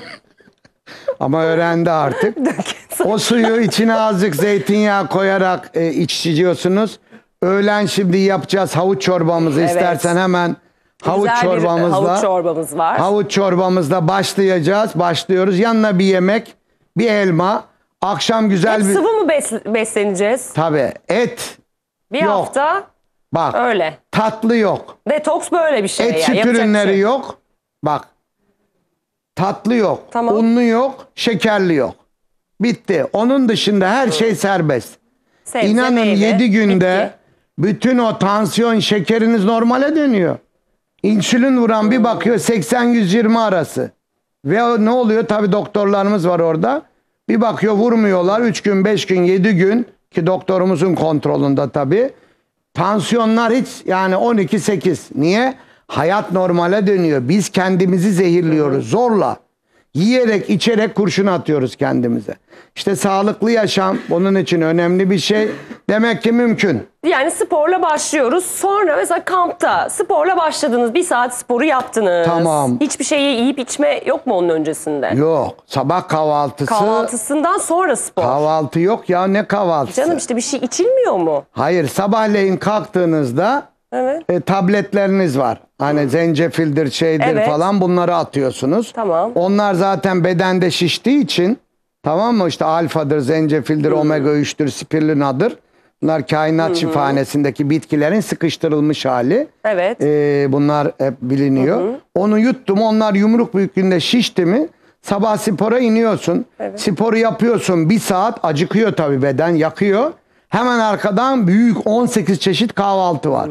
[SPEAKER 2] Ama öğrendi artık. O suyu içine azıcık zeytinyağı koyarak içiyorsunuz. Öğlen şimdi yapacağız havuç çorbamızı.
[SPEAKER 3] Evet.
[SPEAKER 2] İstersen hemen havuç
[SPEAKER 3] Güzel bir
[SPEAKER 2] çorbamızla.
[SPEAKER 3] havuç çorbamız var.
[SPEAKER 2] Havuç çorbamızla başlayacağız. Başlıyoruz. Yanına bir yemek, bir elma. Akşam güzel
[SPEAKER 3] Hep
[SPEAKER 2] bir...
[SPEAKER 3] sıvı mı besleneceğiz?
[SPEAKER 2] Tabii et
[SPEAKER 3] Bir
[SPEAKER 2] yok.
[SPEAKER 3] hafta
[SPEAKER 2] Bak
[SPEAKER 3] öyle.
[SPEAKER 2] tatlı yok.
[SPEAKER 3] Detoks böyle bir şey.
[SPEAKER 2] Et
[SPEAKER 3] ya.
[SPEAKER 2] süt
[SPEAKER 3] Yapacak bir
[SPEAKER 2] ürünleri
[SPEAKER 3] şey.
[SPEAKER 2] yok. Bak tatlı yok.
[SPEAKER 3] Tamam.
[SPEAKER 2] Unlu yok. Şekerli yok. Bitti. Onun dışında her şey serbest.
[SPEAKER 3] Sebze,
[SPEAKER 2] İnanın
[SPEAKER 3] meyve,
[SPEAKER 2] 7 günde
[SPEAKER 3] bitki.
[SPEAKER 2] bütün o tansiyon şekeriniz normale dönüyor. İnsülin vuran bir bakıyor 80-120 arası. Ve ne oluyor? Tabii doktorlarımız var orada. Bir bakıyor vurmuyorlar. 3 gün, 5 gün, 7 gün ki doktorumuzun kontrolünde tabii. Tansiyonlar hiç yani 12-8. Niye? Hayat normale dönüyor. Biz kendimizi zehirliyoruz zorla. Yiyerek, içerek kurşun atıyoruz kendimize. İşte sağlıklı yaşam bunun için önemli bir şey. Demek ki mümkün.
[SPEAKER 3] Yani sporla başlıyoruz. Sonra mesela kampta sporla başladınız. 1 saat sporu yaptınız.
[SPEAKER 2] Tamam.
[SPEAKER 3] Hiçbir şeyi yiyip içme yok mu onun öncesinde?
[SPEAKER 2] Yok. Sabah kahvaltısı.
[SPEAKER 3] Kahvaltısından sonra spor.
[SPEAKER 2] Kahvaltı yok ya, ne kahvaltısı?
[SPEAKER 3] Canım işte bir şey içilmiyor mu?
[SPEAKER 2] Hayır, sabahleyin kalktığınızda
[SPEAKER 3] Evet.
[SPEAKER 2] tabletleriniz var. Hani zencefildir şeydir
[SPEAKER 3] Evet.
[SPEAKER 2] falan bunları atıyorsunuz.
[SPEAKER 3] Tamam.
[SPEAKER 2] Onlar zaten bedende şiştiği için tamam mı, işte alfadır, zencefildir, omega 3'tür, spirulinadır. Bunlar kainat şifahanesindeki bitkilerin sıkıştırılmış hali.
[SPEAKER 3] Evet.
[SPEAKER 2] Bunlar hep biliniyor. Onu yuttum, onlar yumruk büyüklüğünde şişti mi sabah spora iniyorsun.
[SPEAKER 3] Evet.
[SPEAKER 2] Sporu yapıyorsun, 1 saat acıkıyor tabii beden, yakıyor. Hemen arkadan büyük 18 çeşit kahvaltı var.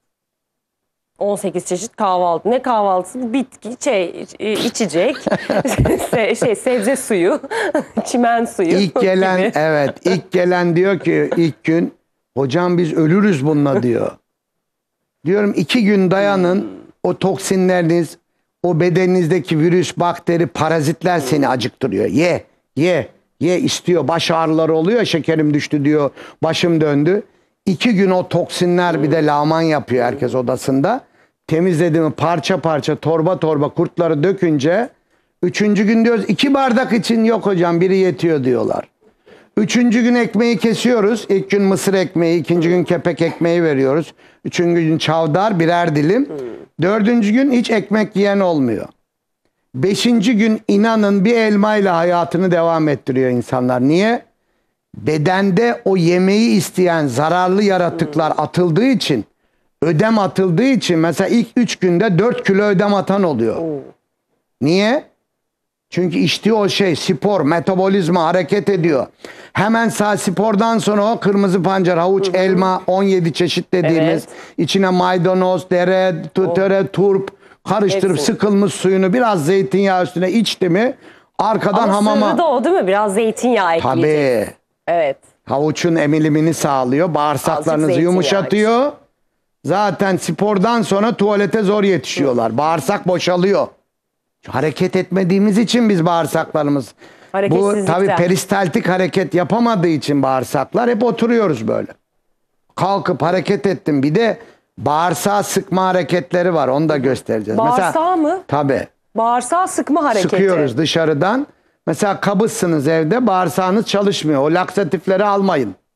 [SPEAKER 3] 18 çeşit kahvaltı. Ne kahvaltısı? Bu bitki, içecek, sebze suyu, çimen suyu
[SPEAKER 2] İlk gelen
[SPEAKER 3] gibi.
[SPEAKER 2] evet, ilk gelen diyor ki ilk gün hocam biz ölürüz bununla diyor. Diyorum 2 gün dayanın, o toksinleriniz, o bedeninizdeki virüs, bakteri, parazitler seni acıktırıyor. Ye istiyor. Baş ağrıları oluyor, şekerim düştü diyor, başım döndü. 2 gün o toksinler bir de lağman yapıyor herkes odasında. Temizledi mi parça parça, torba torba kurtları dökünce 3. gün diyoruz 2 bardak için, yok hocam biri yetiyor diyorlar. 3. gün ekmeği kesiyoruz. İlk gün mısır ekmeği, 2. gün kepek ekmeği veriyoruz. 3. gün çavdar birer dilim. 4. gün hiç ekmek yiyen olmuyor. 5. gün inanın bir elmayla hayatını devam ettiriyor insanlar. Niye? Bedende o yemeği isteyen zararlı yaratıklar atıldığı için, ödem atıldığı için mesela ilk 3 günde 4 kilo ödem atan oluyor. Niye? Çünkü içtiği o şey spor, metabolizma hareket ediyor. Hemen sağ spordan sonra o kırmızı pancar, havuç, elma, 17 çeşit dediğimiz, içine maydanoz, dere, turp karıştırıp
[SPEAKER 3] Hepsi.
[SPEAKER 2] sıkılmış suyunu biraz zeytinyağı üstüne içti mi arkadan
[SPEAKER 3] Ama
[SPEAKER 2] hamama.
[SPEAKER 3] sırrı da o değil mi? Biraz zeytinyağı ekleyeceğiz.
[SPEAKER 2] Tabii.
[SPEAKER 3] Evet.
[SPEAKER 2] Havuçun emilimini sağlıyor. Bağırsaklarınızı
[SPEAKER 3] Azıcık
[SPEAKER 2] yumuşatıyor. Zaten spordan sonra tuvalete zor yetişiyorlar. Bağırsak boşalıyor. Hareket etmediğimiz için biz bağırsaklarımız. Bu
[SPEAKER 3] Hareketsizlikten.
[SPEAKER 2] tabii peristaltik hareket yapamadığı için bağırsaklar hep oturuyoruz böyle. Kalkıp hareket ettim. Bir de bağırsağı sıkma hareketleri var. Onu da göstereceğiz.
[SPEAKER 3] Bağırsağı mı?
[SPEAKER 2] Tabii.
[SPEAKER 3] Bağırsağı sıkma hareketi.
[SPEAKER 2] Sıkıyoruz dışarıdan. Mesela kabızsınız evde, bağırsağınız çalışmıyor. O laksatifleri almayın.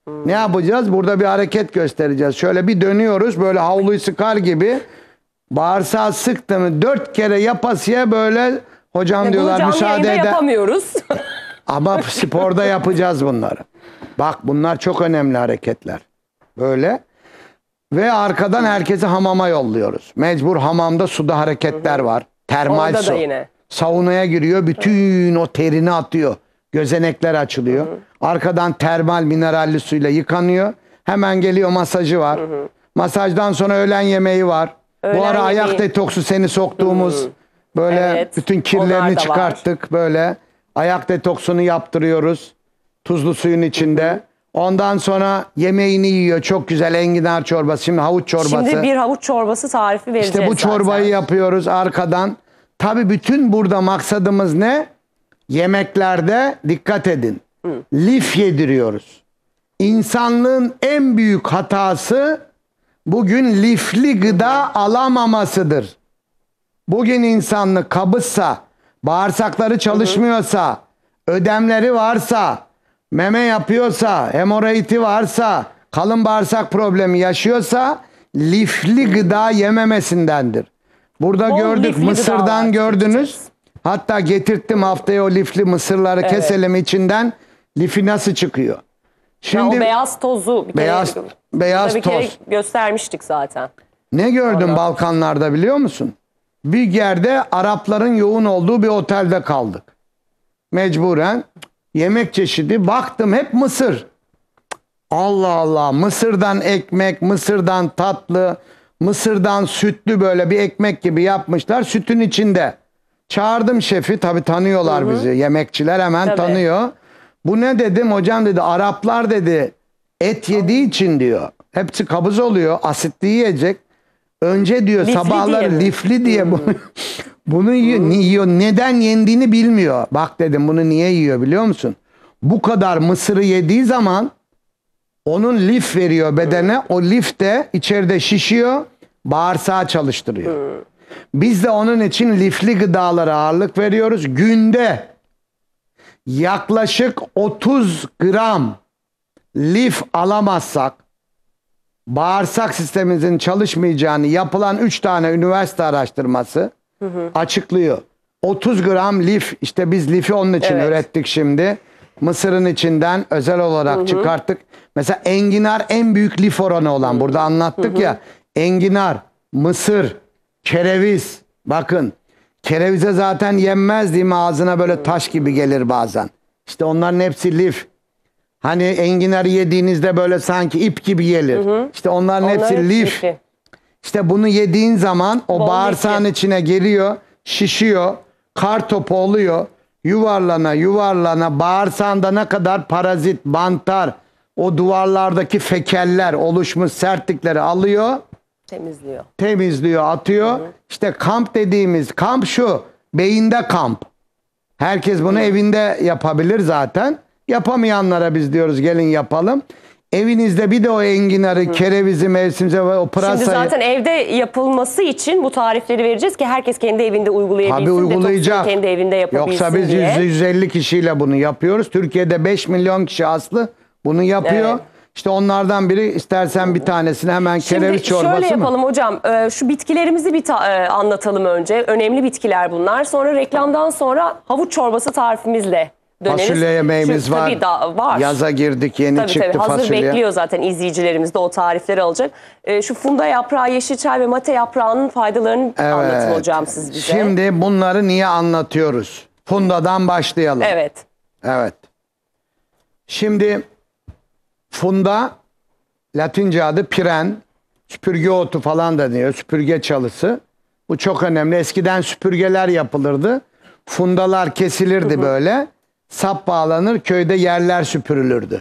[SPEAKER 2] Ne yapacağız? Burada bir hareket göstereceğiz. Şöyle bir dönüyoruz. Böyle havluyu sıkar gibi. Bağırsağı sıktı mı 4 kere yapasıya böyle hocam
[SPEAKER 3] Bunu
[SPEAKER 2] diyorlar
[SPEAKER 3] canlı
[SPEAKER 2] müsaade
[SPEAKER 3] yayında
[SPEAKER 2] eder.
[SPEAKER 3] yapamıyoruz.
[SPEAKER 2] Ama sporda yapacağız bunları. Bak bunlar çok önemli hareketler. Böyle. Ve arkadan herkesi hamama yolluyoruz. Mecbur hamamda suda hareketler var. Termal
[SPEAKER 3] Orada
[SPEAKER 2] su.
[SPEAKER 3] da yine.
[SPEAKER 2] Saunaya giriyor. Bütün o terini atıyor. Gözenekler açılıyor. Arkadan termal mineralli suyla yıkanıyor. Hemen geliyor masajı var. Masajdan sonra öğlen yemeği var. Bu
[SPEAKER 3] Öğlen
[SPEAKER 2] ara ayak
[SPEAKER 3] yemeği.
[SPEAKER 2] detoksu seni soktuğumuz böyle
[SPEAKER 3] Evet,
[SPEAKER 2] bütün
[SPEAKER 3] onlar
[SPEAKER 2] kirlerini
[SPEAKER 3] da
[SPEAKER 2] çıkarttık böyle. Ayak detoksunu yaptırıyoruz. Tuzlu suyun içinde. Ondan sonra yemeğini yiyor. Çok güzel enginar çorbası. Şimdi havuç çorbası.
[SPEAKER 3] Şimdi bir havuç çorbası tarifi vereceğiz
[SPEAKER 2] İşte bu çorbayı
[SPEAKER 3] zaten.
[SPEAKER 2] yapıyoruz arkadan. Tabii bütün burada maksadımız ne? Yemeklerde dikkat edin. Lif yediriyoruz. İnsanlığın en büyük hatası bugün lifli gıda alamamasıdır. Bugün insanlık kabızsa, bağırsakları çalışmıyorsa, ödemleri varsa, meme yapıyorsa, hemoroidi varsa, kalın bağırsak problemi yaşıyorsa lifli gıda yememesindendir. Burada
[SPEAKER 3] Bol
[SPEAKER 2] gördük
[SPEAKER 3] lifli
[SPEAKER 2] mısırdan
[SPEAKER 3] gıdalar
[SPEAKER 2] gördünüz.
[SPEAKER 3] tüketeceğiz.
[SPEAKER 2] Hatta getirttim haftaya o lifli mısırları keselim içinden. Lifi nasıl çıkıyor?
[SPEAKER 3] Ya
[SPEAKER 2] Şimdi
[SPEAKER 3] o beyaz tozu bir
[SPEAKER 2] beyaz-
[SPEAKER 3] kere,
[SPEAKER 2] beyaz
[SPEAKER 3] burada bir kere
[SPEAKER 2] toz.
[SPEAKER 3] göstermiştik zaten.
[SPEAKER 2] ne gördüm Balkanlarda biliyor musun? Bir yerde Arapların yoğun olduğu bir otelde kaldık. Mecburen yemek çeşidi baktım hep mısır. Allah Allah, mısırdan ekmek, mısırdan tatlı, mısırdan sütlü böyle bir ekmek gibi yapmışlar sütün içinde. Çağırdım şefi, tabii tanıyorlar bizi, yemekçiler hemen
[SPEAKER 3] Tabii.
[SPEAKER 2] tanıyor. Bu ne dedim, hocam dedi Araplar dedi et yediği için diyor. Hepsi kabız oluyor, asitli yiyecek. Önce diyor
[SPEAKER 3] Lifli
[SPEAKER 2] sabahları
[SPEAKER 3] diye mi?
[SPEAKER 2] lifli diye bunu yiyor. Neden yendiğini bilmiyor. Bak dedim bunu niye yiyor biliyor musun? Bu kadar mısırı yediği zaman onun lif veriyor bedene. O lif de içeride şişiyor, bağırsağı çalıştırıyor. Biz de onun için lifli gıdalara ağırlık veriyoruz. Günde yaklaşık 30 gram lif alamazsak bağırsak sistemimizin çalışmayacağını yapılan 3 tane üniversite araştırması açıklıyor. 30 gram lif, işte biz lifi onun için
[SPEAKER 3] Evet.
[SPEAKER 2] ürettik şimdi. Mısırın içinden özel olarak çıkarttık. Mesela enginar en büyük lif oranı olan, burada anlattık ya. Enginar, mısır, kereviz. Bakın kerevize zaten yenmez değil mi? Ağzına böyle taş gibi gelir bazen. İşte onların hepsi lif. Hani enginarı yediğinizde böyle sanki ip gibi gelir. İşte onların hepsi
[SPEAKER 3] Onlar
[SPEAKER 2] lif.
[SPEAKER 3] lifli.
[SPEAKER 2] İşte bunu yediğin zaman o
[SPEAKER 3] Bol
[SPEAKER 2] bağırsağın
[SPEAKER 3] lifli.
[SPEAKER 2] içine geliyor, şişiyor, kar topu oluyor. Yuvarlana yuvarlana bağırsağında ne kadar parazit, mantar, o duvarlardaki fekeller, oluşmuş sertlikleri alıyor,
[SPEAKER 3] Temizliyor.
[SPEAKER 2] temizliyor, atıyor. İşte kamp dediğimiz kamp şu, beyinde kamp. Herkes bunu evinde yapabilir zaten. Yapamayanlara biz diyoruz gelin yapalım. Evinizde bir de o enginarı, kerevizi, mevsimse ve o pırasayı.
[SPEAKER 3] Şimdi zaten evde yapılması için bu tarifleri vereceğiz ki herkes kendi evinde uygulayabilsin.
[SPEAKER 2] Tabii uygulayacak.
[SPEAKER 3] Detoksunu kendi evinde yapabilsin
[SPEAKER 2] Yoksa biz
[SPEAKER 3] diye.
[SPEAKER 2] 150 kişiyle bunu yapıyoruz. Türkiye'de 5 milyon kişi Aslı bunu yapıyor.
[SPEAKER 3] Evet.
[SPEAKER 2] İşte onlardan biri, istersen bir tanesini hemen kereviz
[SPEAKER 3] Şimdi
[SPEAKER 2] çorbası
[SPEAKER 3] şöyle
[SPEAKER 2] mı?
[SPEAKER 3] yapalım hocam. Şu bitkilerimizi bir anlatalım önce. Önemli bitkiler bunlar. Sonra reklamdan sonra havuç çorbası tarifimizle döneriz.
[SPEAKER 2] Fasulye yemeğimiz var.
[SPEAKER 3] Tabii var.
[SPEAKER 2] Yaza girdik, yeni
[SPEAKER 3] Tabii
[SPEAKER 2] çıktı
[SPEAKER 3] hazır
[SPEAKER 2] fasulye.
[SPEAKER 3] bekliyor zaten, izleyicilerimiz de o tarifleri alacak. Şu funda yaprağı, yeşil çay ve mate yaprağının faydalarını anlatın hocam siz bize.
[SPEAKER 2] Şimdi bunları niye anlatıyoruz? Funda'dan başlayalım.
[SPEAKER 3] Evet.
[SPEAKER 2] Evet. Şimdi funda Latince adı piren, süpürge otu falan da deniyor. Süpürge çalısı. Bu çok önemli. Eskiden süpürgeler yapılırdı. Fundalar kesilirdi böyle. Sap bağlanır, köyde yerler süpürülürdü.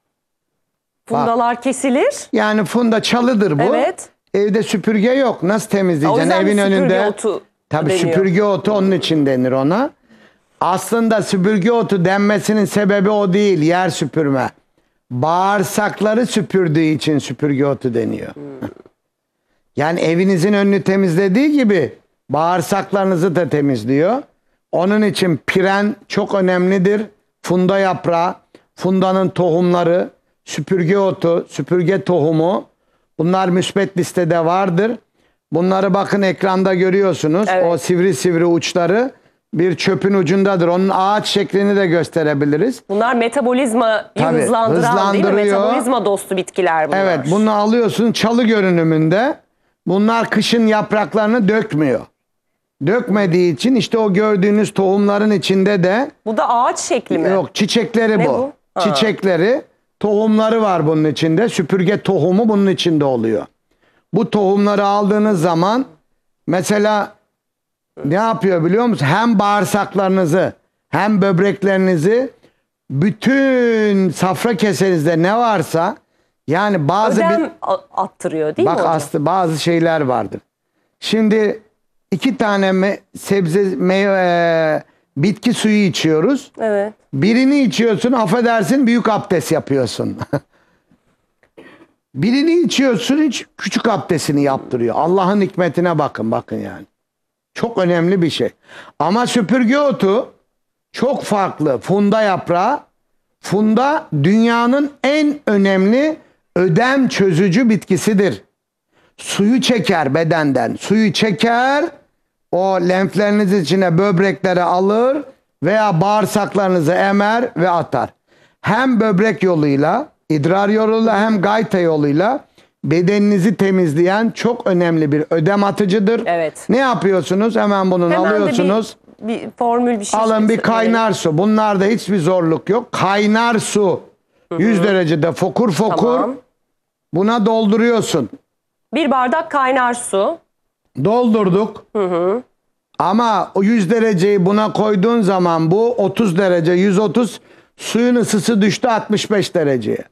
[SPEAKER 3] Fundalar kesilir.
[SPEAKER 2] Yani funda çalıdır bu.
[SPEAKER 3] Evet.
[SPEAKER 2] Evde süpürge yok. Nasıl
[SPEAKER 3] O
[SPEAKER 2] temizleyeceksin?
[SPEAKER 3] yüzden
[SPEAKER 2] Evin
[SPEAKER 3] süpürge
[SPEAKER 2] önünde.
[SPEAKER 3] otu
[SPEAKER 2] Tabii
[SPEAKER 3] deniyor.
[SPEAKER 2] süpürge otu onun için denir ona. Aslında süpürge otu denmesinin sebebi o değil, yer süpürme. Bağırsakları süpürdüğü için süpürge otu deniyor. Yani evinizin önünü temizlediği gibi bağırsaklarınızı da temizliyor. Onun için piren çok önemlidir. Funda yaprağı, fundanın tohumları, süpürge otu, süpürge tohumu. Bunlar müspet listede vardır. Bunları bakın ekranda görüyorsunuz.
[SPEAKER 3] Evet.
[SPEAKER 2] O sivri sivri uçları bir çöpün ucundadır. Onun ağaç şeklini de gösterebiliriz.
[SPEAKER 3] Bunlar metabolizmayı
[SPEAKER 2] Tabii,
[SPEAKER 3] hızlandıran değil mi?
[SPEAKER 2] hızlandırıyor.
[SPEAKER 3] Metabolizma dostu bitkiler bunlar.
[SPEAKER 2] Evet, bunu alıyorsun çalı görünümünde. Bunlar kışın yapraklarını dökmüyor. Dökmediği için işte o gördüğünüz tohumların içinde de
[SPEAKER 3] Bu da ağaç şekli mi?
[SPEAKER 2] yok, çiçekleri
[SPEAKER 3] Ne
[SPEAKER 2] bu.
[SPEAKER 3] bu? Ha.
[SPEAKER 2] Çiçekleri, tohumları var bunun içinde. Süpürge tohumu bunun içinde oluyor. Bu tohumları aldığınız zaman mesela ne yapıyor biliyor musun? Hem bağırsaklarınızı hem böbreklerinizi, bütün safra kesenizde ne varsa, yani bazı
[SPEAKER 3] Ödem attırıyor değil mi
[SPEAKER 2] bak
[SPEAKER 3] hocam?
[SPEAKER 2] aslı bazı şeyler vardır. Şimdi 2 tane bitki suyu içiyoruz.
[SPEAKER 3] Evet.
[SPEAKER 2] Birini içiyorsun, affedersin, büyük abdest yapıyorsun. Birini içiyorsun, hiç küçük abdestini yaptırıyor. Allah'ın hikmetine bakın yani. Çok önemli bir şey. Ama süpürge otu çok farklı. Funda yaprağı. Funda dünyanın en önemli ödem çözücü bitkisidir. Suyu çeker bedenden. Suyu çeker, o lenfleriniz içine, böbreklere alır veya bağırsaklarınızı emer ve atar. Hem böbrek yoluyla, idrar yoluyla hem gayta yoluyla bedeninizi temizleyen çok önemli bir ödem atıcıdır.
[SPEAKER 3] Evet.
[SPEAKER 2] Ne yapıyorsunuz? Hemen bunu
[SPEAKER 3] Hemen de
[SPEAKER 2] alıyorsunuz.
[SPEAKER 3] bir formül bir şey.
[SPEAKER 2] Alın bir kaynar su. Bunlarda hiçbir zorluk yok. Kaynar su. 100 derecede fokur fokur.
[SPEAKER 3] Tamam.
[SPEAKER 2] Buna dolduruyorsun.
[SPEAKER 3] 1 bardak kaynar su.
[SPEAKER 2] Doldurduk. Ama o 100 dereceyi buna koyduğun zaman bu 30 derece, 130, suyun ısısı düştü 65 dereceye.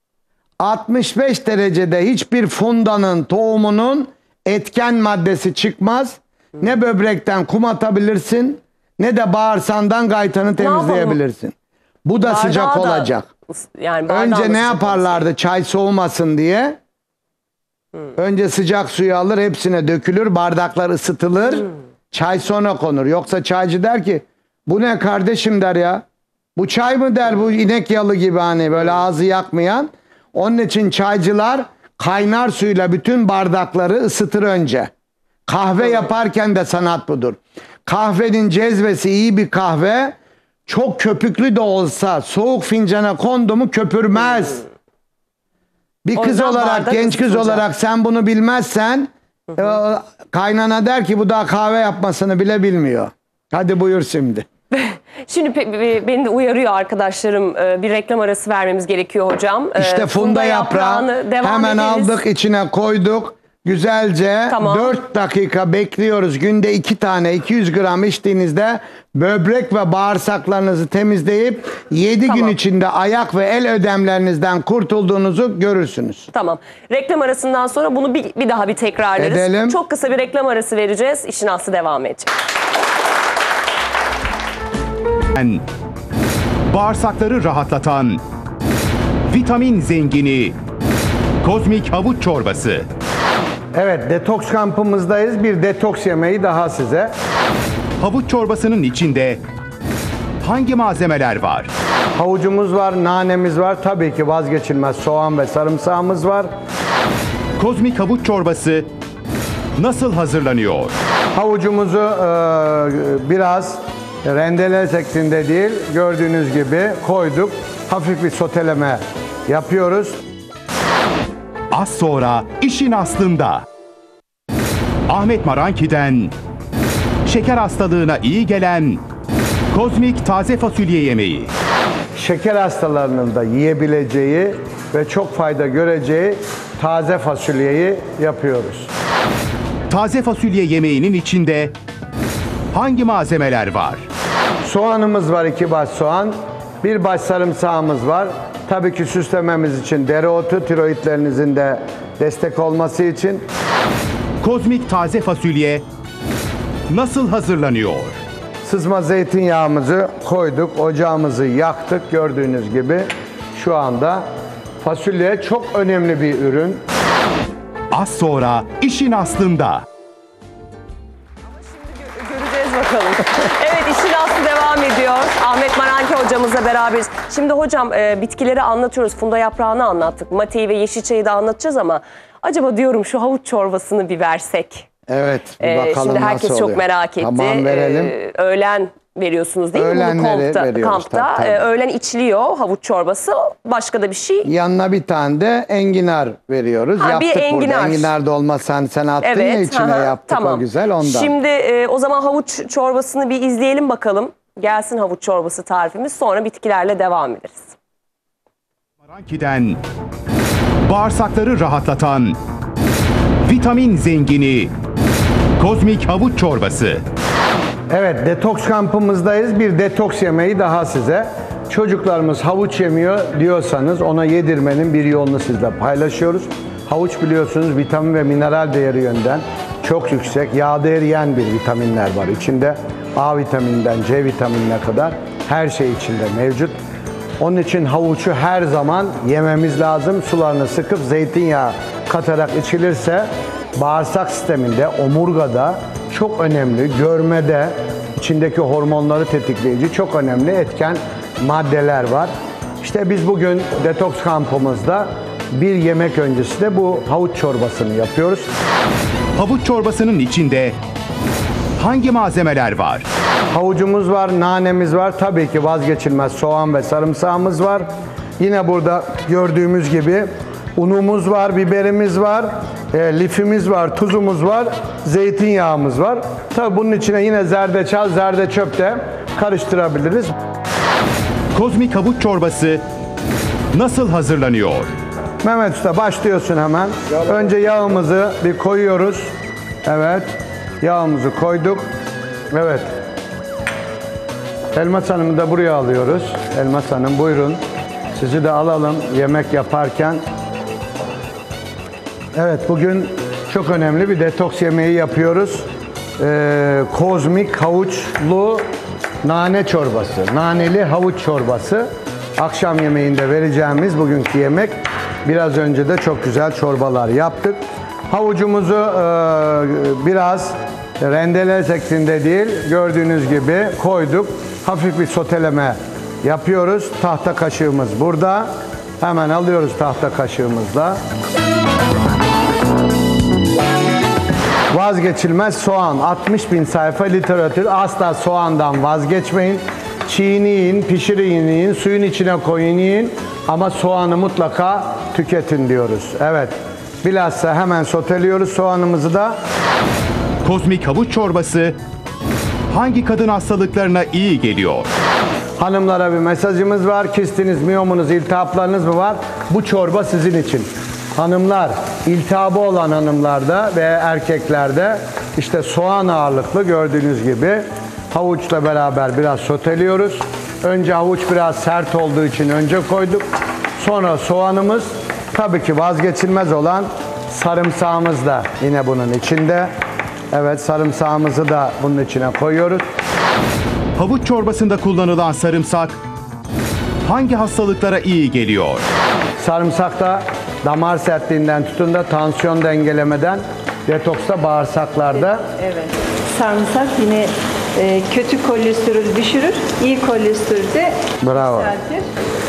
[SPEAKER 2] 65 derecede hiçbir fundanın, tohumunun etken maddesi çıkmaz. Ne böbrekten kum atabilirsin, ne de bağırsağından gaytanı temizleyebilirsin. Bu da sıcak
[SPEAKER 3] Bardağı da
[SPEAKER 2] olacak.
[SPEAKER 3] Yani bardağı da
[SPEAKER 2] Önce ne
[SPEAKER 3] sıcak
[SPEAKER 2] yaparlardı çay soğumasın diye? Önce sıcak suyu alır, hepsine dökülür, bardaklar ısıtılır. Çay sonra konur. Yoksa çaycı der ki bu ne kardeşim der ya. Bu çay mı der, bu inek yalı gibi, hani böyle ağzı yakmayan. Onun için çaycılar kaynar suyla bütün bardakları ısıtır önce. Kahve yaparken de sanat budur. Kahvenin cezvesi, iyi bir kahve çok köpüklü de olsa soğuk fincana kondu mu köpürmez. Bir
[SPEAKER 3] O
[SPEAKER 2] kız
[SPEAKER 3] yüzden
[SPEAKER 2] olarak,
[SPEAKER 3] bardak
[SPEAKER 2] genç kız
[SPEAKER 3] ısıtılacak.
[SPEAKER 2] olarak sen bunu bilmezsen kaynana der ki bu daha kahve yapmasını bile bilmiyor. Hadi buyur şimdi.
[SPEAKER 3] Şimdi beni de uyarıyor arkadaşlarım, bir reklam arası vermemiz gerekiyor hocam.
[SPEAKER 2] İşte funda yaprağı
[SPEAKER 3] yaprağını devam
[SPEAKER 2] hemen
[SPEAKER 3] ederiz.
[SPEAKER 2] aldık, içine koyduk. Güzelce
[SPEAKER 3] Tamam.
[SPEAKER 2] 4 dakika bekliyoruz. Günde 2 tane 200 gram içtiğinizde böbrek ve bağırsaklarınızı temizleyip 7 gün
[SPEAKER 3] Tamam.
[SPEAKER 2] içinde ayak ve el ödemlerinizden kurtulduğunuzu görürsünüz.
[SPEAKER 3] Tamam. Reklam arasından sonra bunu bir daha tekrarlarız.
[SPEAKER 2] Edelim.
[SPEAKER 3] Çok kısa bir reklam arası vereceğiz. İşin aslı devam edecek.
[SPEAKER 1] Bağırsakları rahatlatan, vitamin zengini, kozmik havuç çorbası.
[SPEAKER 2] Evet, detoks kampımızdayız. Bir detoks yemeği daha size.
[SPEAKER 1] Havuç çorbasının içinde hangi malzemeler var?
[SPEAKER 2] Havucumuz var, nanemiz var. Tabii ki vazgeçilmez soğan ve sarımsağımız var.
[SPEAKER 1] Kozmik havuç çorbası nasıl hazırlanıyor?
[SPEAKER 2] Havucumuzu biraz rendele şeklinde değil, gördüğünüz gibi koyduk. Hafif bir soteleme yapıyoruz.
[SPEAKER 1] Az sonra işin aslında. Ahmet Maranki'den şeker hastalığına iyi gelen kozmik taze fasulye yemeği.
[SPEAKER 2] Şeker hastalarının da yiyebileceği ve çok fayda göreceği taze fasulyeyi yapıyoruz.
[SPEAKER 1] Taze fasulye yemeğinin içinde hangi malzemeler var?
[SPEAKER 2] Soğanımız var, 2 baş soğan. 1 baş sarımsağımız var. Tabii ki süslememiz için dereotu, tiroidlerinizin de destek olması için.
[SPEAKER 1] Kozmik taze fasulye nasıl hazırlanıyor?
[SPEAKER 2] Sızma zeytinyağımızı koyduk, ocağımızı yaktık. Gördüğünüz gibi şu anda fasulye çok önemli bir ürün.
[SPEAKER 1] Az sonra işin aslında.
[SPEAKER 3] Göreceğiz bakalım. Evet, işin aslı devam devam ediyor. Ahmet Maranki hocamızla beraberiz. Şimdi hocam bitkileri anlatıyoruz. Funda yaprağını anlattık. Mateyi ve yeşil çayı da anlatacağız ama acaba diyorum şu havuç çorbasını bir versek.
[SPEAKER 2] Evet, bir bakalım
[SPEAKER 3] şimdi herkes
[SPEAKER 2] nasıl
[SPEAKER 3] çok
[SPEAKER 2] oluyor.
[SPEAKER 3] merak etti.
[SPEAKER 2] Tamam, verelim.
[SPEAKER 3] Öğlen veriyorsunuz değil mi?
[SPEAKER 2] Öğlenleri
[SPEAKER 3] Bunu
[SPEAKER 2] veriyoruz,
[SPEAKER 3] kampta.
[SPEAKER 2] tabii.
[SPEAKER 3] Öğlen içiliyor havuç çorbası. Başka da bir şey.
[SPEAKER 2] Yanına bir tane de enginar veriyoruz.
[SPEAKER 3] Ha, bir
[SPEAKER 2] Yaptık
[SPEAKER 3] enginar.
[SPEAKER 2] burada. Enginar dolma sen attın ya içine
[SPEAKER 3] aha,
[SPEAKER 2] yaptık
[SPEAKER 3] tamam.
[SPEAKER 2] o güzel ondan.
[SPEAKER 3] Şimdi o zaman havuç çorbasını bir izleyelim bakalım. Gelsin havuç çorbası tarifimiz. Sonra bitkilerle devam ederiz.
[SPEAKER 1] Maranki'den bağırsakları rahatlatan vitamin zengini kozmik havuç çorbası.
[SPEAKER 2] Evet, detoks kampımızdayız. Bir detoks yemeği daha size. Çocuklarımız havuç yemiyor diyorsanız ona yedirmenin bir yolunu sizle paylaşıyoruz. Havuç biliyorsunuz vitamin ve mineral değeri yönden çok yüksek. Yağda eriyen bir vitaminler var. İçinde A vitamininden C vitaminine kadar her şey içinde mevcut. Onun için havucu her zaman yememiz lazım. Sularını sıkıp zeytinyağı katarak içilirse bağırsak sisteminde, omurgada çok önemli, görmede içindeki hormonları tetikleyici çok önemli etken maddeler var. İşte biz bugün detoks kampımızda bir yemek öncesi de bu havuç çorbasını yapıyoruz.
[SPEAKER 1] Havuç çorbasının içinde hangi malzemeler var?
[SPEAKER 2] Havucumuz var, nanemiz var. Tabii ki vazgeçilmez soğan ve sarımsağımız var. Yine burada gördüğümüz gibi unumuz var, biberimiz var, lifimiz var, tuzumuz var, zeytinyağımız var. Tabii bunun içine yine zerdeçal, zerdeçöp de karıştırabiliriz.
[SPEAKER 1] Kozmik havuç çorbası nasıl hazırlanıyor?
[SPEAKER 2] Mehmet Usta başlıyorsun hemen. Önce yağımızı bir koyuyoruz. Evet. Yağımızı koyduk. Evet. Elmas Hanım'ı da buraya alıyoruz. Elmas Hanım buyurun. Sizi de alalım yemek yaparken. Evet bugün çok önemli bir detoks yemeği yapıyoruz. Kozmik havuçlu nane çorbası. Naneli havuç çorbası. Akşam yemeğinde vereceğimiz bugünkü yemek. Biraz önce de çok güzel çorbalar yaptık. Havucumuzu biraz rendele şeklinde değil, gördüğünüz gibi koyduk. Hafif bir soteleme yapıyoruz. Tahta kaşığımız burada. Hemen alıyoruz tahta kaşığımızla. Vazgeçilmez soğan. 60.000 sayfa literatür. Asla soğandan vazgeçmeyin. Çiğini yiyin, pişirin yiyin, suyun içine koyun yiyin. Ama soğanı mutlaka tüketin diyoruz. Evet. Bilhassa hemen soteliyoruz soğanımızı da.
[SPEAKER 1] Kozmik havuç çorbası hangi kadın hastalıklarına iyi geliyor?
[SPEAKER 2] Hanımlara bir mesajımız var. Kistiniz, miyomunuz, iltihaplarınız mı var? Bu çorba sizin için. Hanımlar, iltihabı olan hanımlarda ve erkeklerde işte soğan ağırlıklı gördüğünüz gibi havuçla beraber biraz soteliyoruz. Önce havuç biraz sert olduğu için önce koyduk. Sonra soğanımız, tabii ki vazgeçilmez olan sarımsağımız da yine bunun içinde. Evet, sarımsağımızı da bunun içine koyuyoruz.
[SPEAKER 1] Havuç çorbasında kullanılan sarımsak hangi hastalıklara iyi geliyor?
[SPEAKER 2] Sarımsakta damar sertliğinden tutun da tansiyon dengelemeden, detoksta bağırsaklarda.
[SPEAKER 4] Evet. Sarımsak yine kötü kolesterolü düşürür, iyi kolesterolü de
[SPEAKER 2] Bravo.
[SPEAKER 4] yükseltir.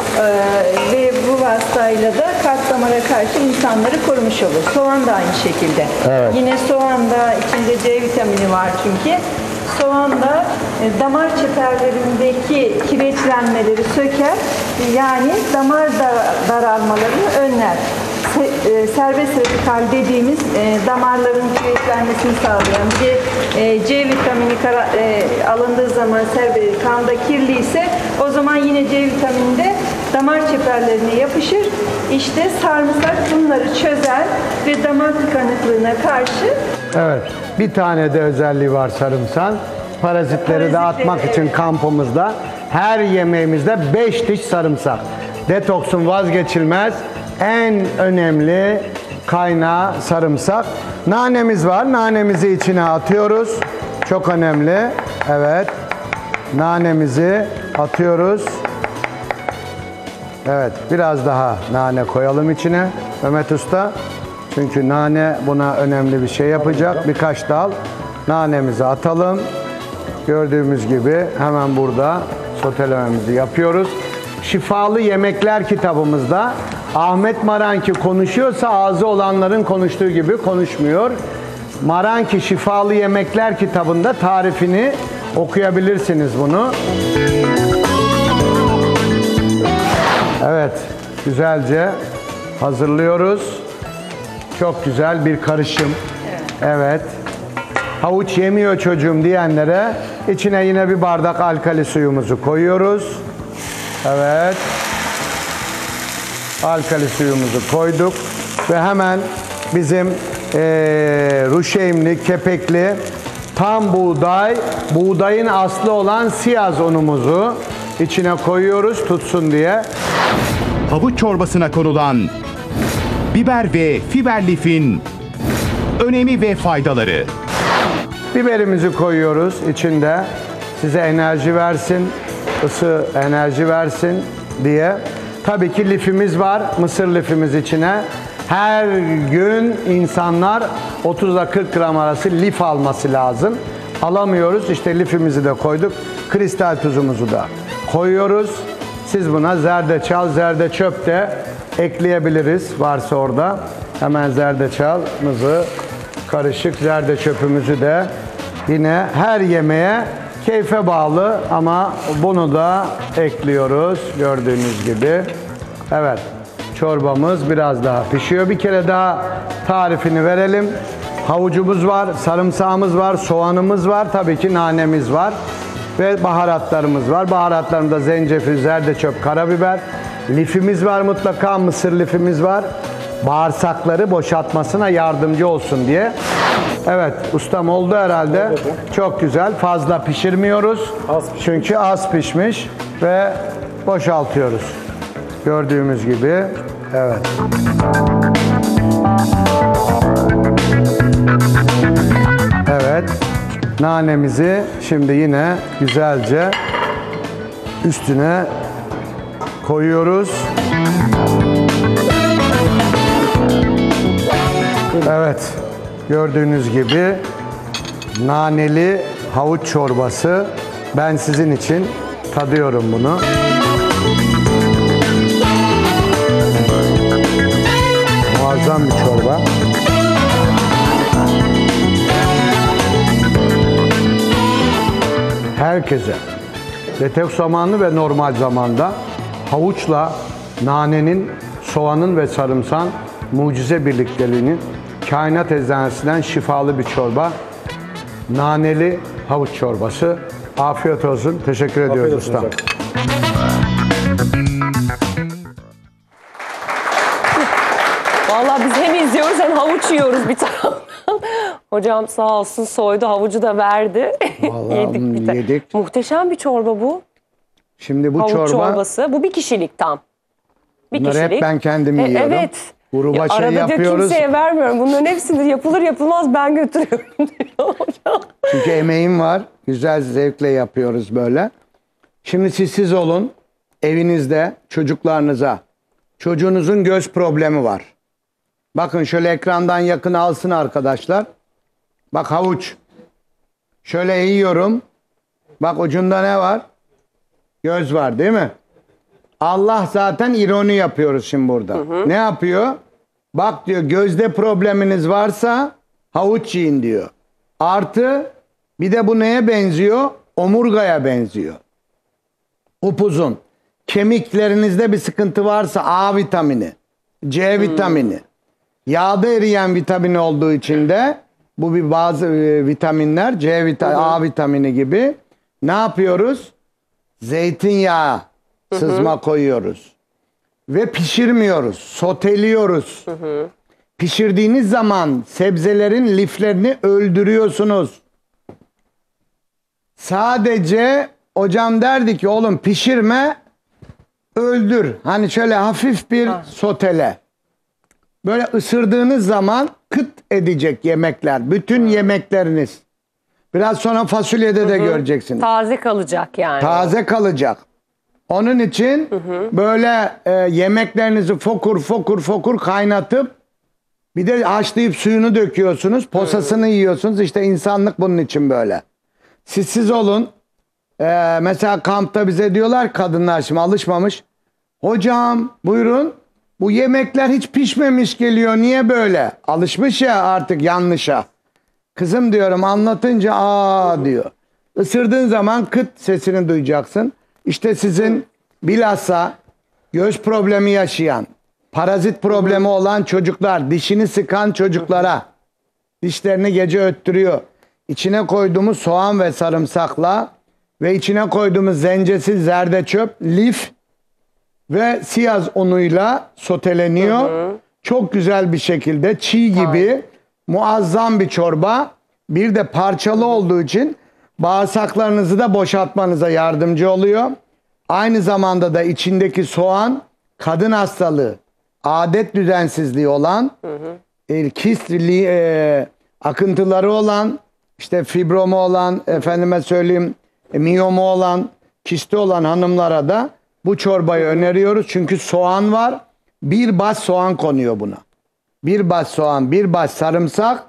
[SPEAKER 4] Ve bu vasıtayla da kalp damara karşı insanları korumuş olur. Soğan da aynı şekilde.
[SPEAKER 2] Evet.
[SPEAKER 4] Yine soğanda içinde C vitamini var çünkü. Soğan da damar çeperlerindeki kireçlenmeleri söker, yani damar daralmalarını önler. Serbest radikal dediğimiz damarların kireçlenmesini sağlayan, bir de C vitamini alındığı zaman kanda kirli ise o zaman yine C vitamini de damar çeperlerine yapışır. İşte sarımsak bunları çözer ve damar tıkanıklığına karşı.
[SPEAKER 2] Evet. Bir tane de özelliği var sarımsağın. Parazitleri de atmak için kampımızda her yemeğimizde 5 diş sarımsak. Detoksun vazgeçilmez en önemli kaynağı sarımsak. Nanemiz var. Nanemizi içine atıyoruz. Çok önemli. Evet. Nanemizi atıyoruz. Evet. Biraz daha nane koyalım içine. Mehmet Usta. Çünkü nane buna önemli bir şey yapacak. Birkaç dal nanemizi atalım. Gördüğümüz gibi hemen burada sotelememizi yapıyoruz. Şifalı Yemekler kitabımızda Ahmet Maranki konuşuyorsa ağzı olanların konuştuğu gibi konuşmuyor. Maranki Şifalı Yemekler kitabında tarifini okuyabilirsiniz bunu. Evet, güzelce hazırlıyoruz. Çok güzel bir karışım. Evet. Havuç yemiyor çocuğum diyenlere içine yine bir bardak alkali suyumuzu koyuyoruz. Evet. Alkali suyumuzu koyduk ve hemen bizim ruşeymli, kepekli tam buğday, buğdayın aslı olan siyaz unumuzu içine koyuyoruz tutsun diye.
[SPEAKER 1] Havuç çorbasına konulan biber ve fiber lifin önemi ve faydaları.
[SPEAKER 2] Biberimizi koyuyoruz içinde. Size enerji versin, ısı enerji versin diye. Tabii ki lifimiz var, mısır lifimiz içine. Her gün insanlar 30 ile 40 gram arası lif alması lazım. Alamıyoruz. İşte lifimizi de koyduk. Kristal tuzumuzu da koyuyoruz. Siz buna zerdeçal, zerdeçöp de ekleyebiliriz varsa orada. Hemen zerdeçalımızı, karışık zerdeçöpümüzü de yine her yemeğe keyfe bağlı ama bunu da ekliyoruz gördüğünüz gibi. Evet, çorbamız biraz daha pişiyor. Bir kere daha tarifini verelim. Havucumuz var, sarımsağımız var, soğanımız var, tabii ki nanemiz var ve baharatlarımız var. Baharatlarımızda zencefil, zerdeçöp, karabiber, lifimiz var mutlaka, mısır lifimiz var. Bağırsakları boşaltmasına yardımcı olsun diye. Evet, ustam oldu herhalde. Çok güzel. Fazla pişirmiyoruz. Çünkü az pişmiş ve boşaltıyoruz. Gördüğümüz gibi. Evet. Evet. Nanemizi şimdi yine güzelce üstüne koyuyoruz. Evet. Gördüğünüz gibi naneli havuç çorbası. Ben sizin için tadıyorum bunu. Muazzam bir çorba. Herkese detoks zamanı ve normal zamanda havuçla nanenin, soğanın ve sarımsağın mucize birlikteliğinin kainat eczanesinden şifalı bir çorba. Naneli havuç çorbası. Afiyet olsun. Teşekkür ediyoruz ustam.
[SPEAKER 3] Vallahi biz hem izliyoruz hem havuç yiyoruz bir taraftan. Hocam sağ olsun soydu, havucu da verdi.
[SPEAKER 2] Vallahi yedik.
[SPEAKER 3] Muhteşem bir çorba bu.
[SPEAKER 2] Şimdi bu
[SPEAKER 3] Havuç
[SPEAKER 2] çorba,
[SPEAKER 3] çorbası. Bu bir kişilik tam. Bir
[SPEAKER 2] bunları hep ben kendim yiyorum.
[SPEAKER 3] Evet.
[SPEAKER 2] Gruba şey
[SPEAKER 3] arada
[SPEAKER 2] yapıyoruz.
[SPEAKER 3] diyor kimseye vermiyorum. Bunların hepsini yapılır yapılmaz ben götürüyorum diyor hocam.
[SPEAKER 2] Çünkü emeğim var. Güzel zevkle yapıyoruz böyle. Şimdi siz olun. Evinizde çocuklarınıza. Çocuğunuzun göz problemi var. Bakın şöyle ekrandan yakın alsın arkadaşlar. Bak havuç. Şöyle eğiyorum. Bak ucunda ne var? Göz var değil mi? Allah zaten ironi yapıyoruz şimdi burada. Ne yapıyor? Bak diyor gözde probleminiz varsa havuç yiyin diyor. Artı bir de bu neye benziyor? Omurgaya benziyor. Upuzun. Kemiklerinizde bir sıkıntı varsa A vitamini, C vitamini, yağda eriyen vitamin olduğu için de bu bir bazı vitaminler C vitamini, A vitamini gibi ne yapıyoruz? Zeytinyağı sızma koyuyoruz. Ve pişirmiyoruz, soteliyoruz. Pişirdiğiniz zaman sebzelerin liflerini öldürüyorsunuz. Sadece hocam derdi ki oğlum pişirme, öldür. Hani şöyle hafif bir sotele. Böyle ısırdığınız zaman kıt edecek yemekler. Bütün yemekleriniz. Biraz sonra fasulyede de göreceksiniz.
[SPEAKER 3] Taze kalacak yani.
[SPEAKER 2] Taze kalacak. Onun için böyle yemeklerinizi fokur fokur fokur kaynatıp bir de haşlayıp suyunu döküyorsunuz. Posasını yiyorsunuz. İşte insanlık bunun için böyle. Siz olun. Mesela kampta bize diyorlar, kadınlar şimdi alışmamış. Hocam buyurun, bu yemekler hiç pişmemiş geliyor, niye böyle? Alışmış ya artık yanlışa. Kızım diyorum, anlatınca aa diyor. Isırdığın zaman kıt sesini duyacaksın. İşte sizin bilhassa göz problemi yaşayan, parazit problemi olan çocuklar, dişini sıkan çocuklara, dişlerini gece öttürüyor. İçine koyduğumuz soğan ve sarımsakla ve içine koyduğumuz zencefil, zerdeçöp, lif ve siyaz unuyla soteleniyor. Çok güzel bir şekilde çiğ gibi muazzam bir çorba. Bir de parçalı olduğu için bağırsaklarınızı da boşaltmanıza yardımcı oluyor. Aynı zamanda da içindeki soğan kadın hastalığı, adet düzensizliği olan, kistli akıntıları olan, işte fibromu olan, efendime söyleyeyim miyomu olan, kisti olan hanımlara da bu çorbayı öneriyoruz. Çünkü soğan var. Bir baş soğan konuyor buna. Bir baş soğan, bir baş sarımsak,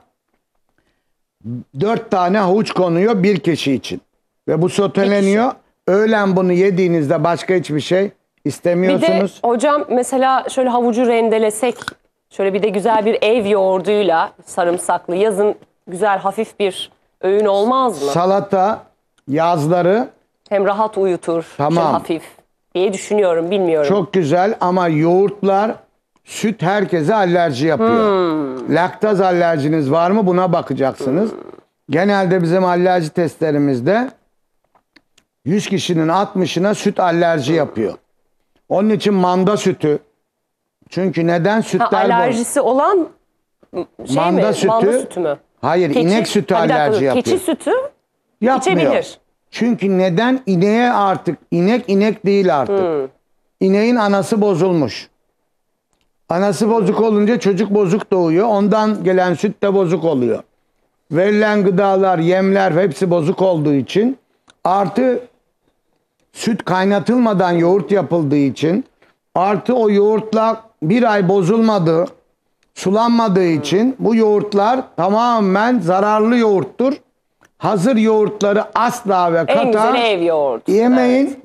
[SPEAKER 2] 4 tane havuç konuyor bir kişi için. Ve bu soteleniyor. Öğlen bunu yediğinizde başka hiçbir şey
[SPEAKER 3] Bir
[SPEAKER 2] istemiyorsunuz.
[SPEAKER 3] de hocam mesela şöyle havucu rendelesek, şöyle bir de güzel bir ev yoğurduyla sarımsaklı, yazın güzel hafif bir öğün olmaz mı?
[SPEAKER 2] Salata yazları
[SPEAKER 3] Hem rahat uyutur,
[SPEAKER 2] Tamam.
[SPEAKER 3] şöyle hafif diye düşünüyorum, bilmiyorum.
[SPEAKER 2] çok güzel ama yoğurtlar, süt herkese alerji yapıyor. Laktaz alerjiniz var mı? Buna bakacaksınız. Genelde bizim alerji testlerimizde 100 kişinin 60'ına süt alerji yapıyor. Onun için manda sütü. Çünkü neden sütler
[SPEAKER 3] alerjisi olan şey
[SPEAKER 2] Manda
[SPEAKER 3] mi?
[SPEAKER 2] sütü-
[SPEAKER 3] Manda sütü mü?
[SPEAKER 2] Hayır, inek sütü
[SPEAKER 3] Ha, bir dakika,
[SPEAKER 2] alerji yapıyor.
[SPEAKER 3] Keçi sütü
[SPEAKER 2] Yapmıyor.
[SPEAKER 3] içebilir.
[SPEAKER 2] Çünkü neden? İneğe artık, inek değil artık. İneğin anası bozulmuş. Anası bozuk olunca çocuk bozuk doğuyor. Ondan gelen süt de bozuk oluyor. Verilen gıdalar, yemler hepsi bozuk olduğu için, artı süt kaynatılmadan yoğurt yapıldığı için, artı o yoğurtla bir ay bozulmadığı, sulanmadığı için bu yoğurtlar tamamen zararlı yoğurttur. Hazır yoğurtları asla ve
[SPEAKER 3] En
[SPEAKER 2] kata
[SPEAKER 3] güzel ev yoğurdu.
[SPEAKER 2] yemeyin.
[SPEAKER 3] Evet.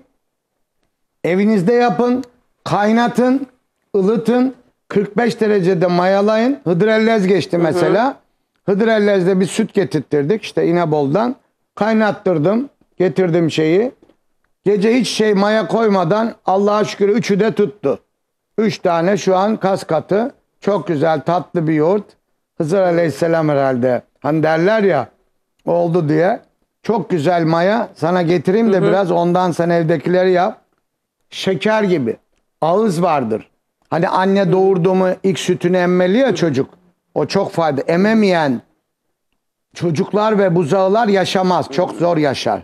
[SPEAKER 2] Evinizde yapın, kaynatın, ılıtın, 45 derecede mayalayın. Hıdrellez geçti mesela. Hıdrellez'de bir süt getirttirdik işte İnebol'dan. Kaynattırdım, getirdim şeyi. Gece hiç maya koymadan Allah'a şükür 3'ü de tuttu. 3 tane şu an kas katı. Çok güzel tatlı bir yoğurt. Hızır Aleyhisselam herhalde. Hani derler ya oldu diye. Çok güzel maya. Sana getireyim de biraz ondan sen evdekileri yap. Şeker gibi. Ağız vardır. Hani anne doğurdu mu ilk sütünü emmeli ya çocuk. O çok fayda. Ememeyen çocuklar ve buzağılar yaşamaz. Çok zor yaşar.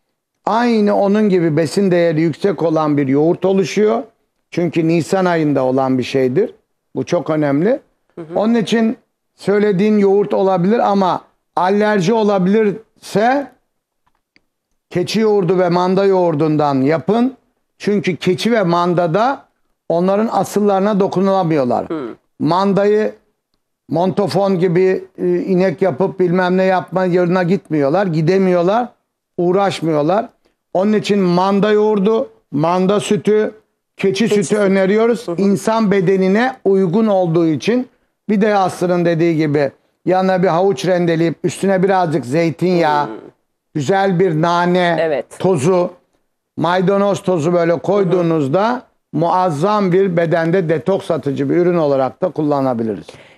[SPEAKER 2] Aynı onun gibi besin değeri yüksek olan bir yoğurt oluşuyor. Çünkü Nisan ayında olan bir şeydir. Bu çok önemli. Onun için söylediğin yoğurt olabilir ama alerji olabilirse keçi yoğurdu ve manda yoğurdundan yapın. Çünkü keçi ve mandada onların asıllarına dokunulamıyorlar. Mandayı montofon gibi inek yapıp bilmem ne yapma yerine gitmiyorlar. Gidemiyorlar. Uğraşmıyorlar. Onun için manda yoğurdu, manda sütü, keçi sütü öneriyoruz. İnsan bedenine uygun olduğu için. Bir de Aslı'nın dediği gibi yanına bir havuç rendeleyip üstüne birazcık zeytinyağı, güzel bir nane tozu, maydanoz tozu böyle koyduğunuzda muazzam bir bedende detoks atıcı bir ürün olarak da kullanabiliriz.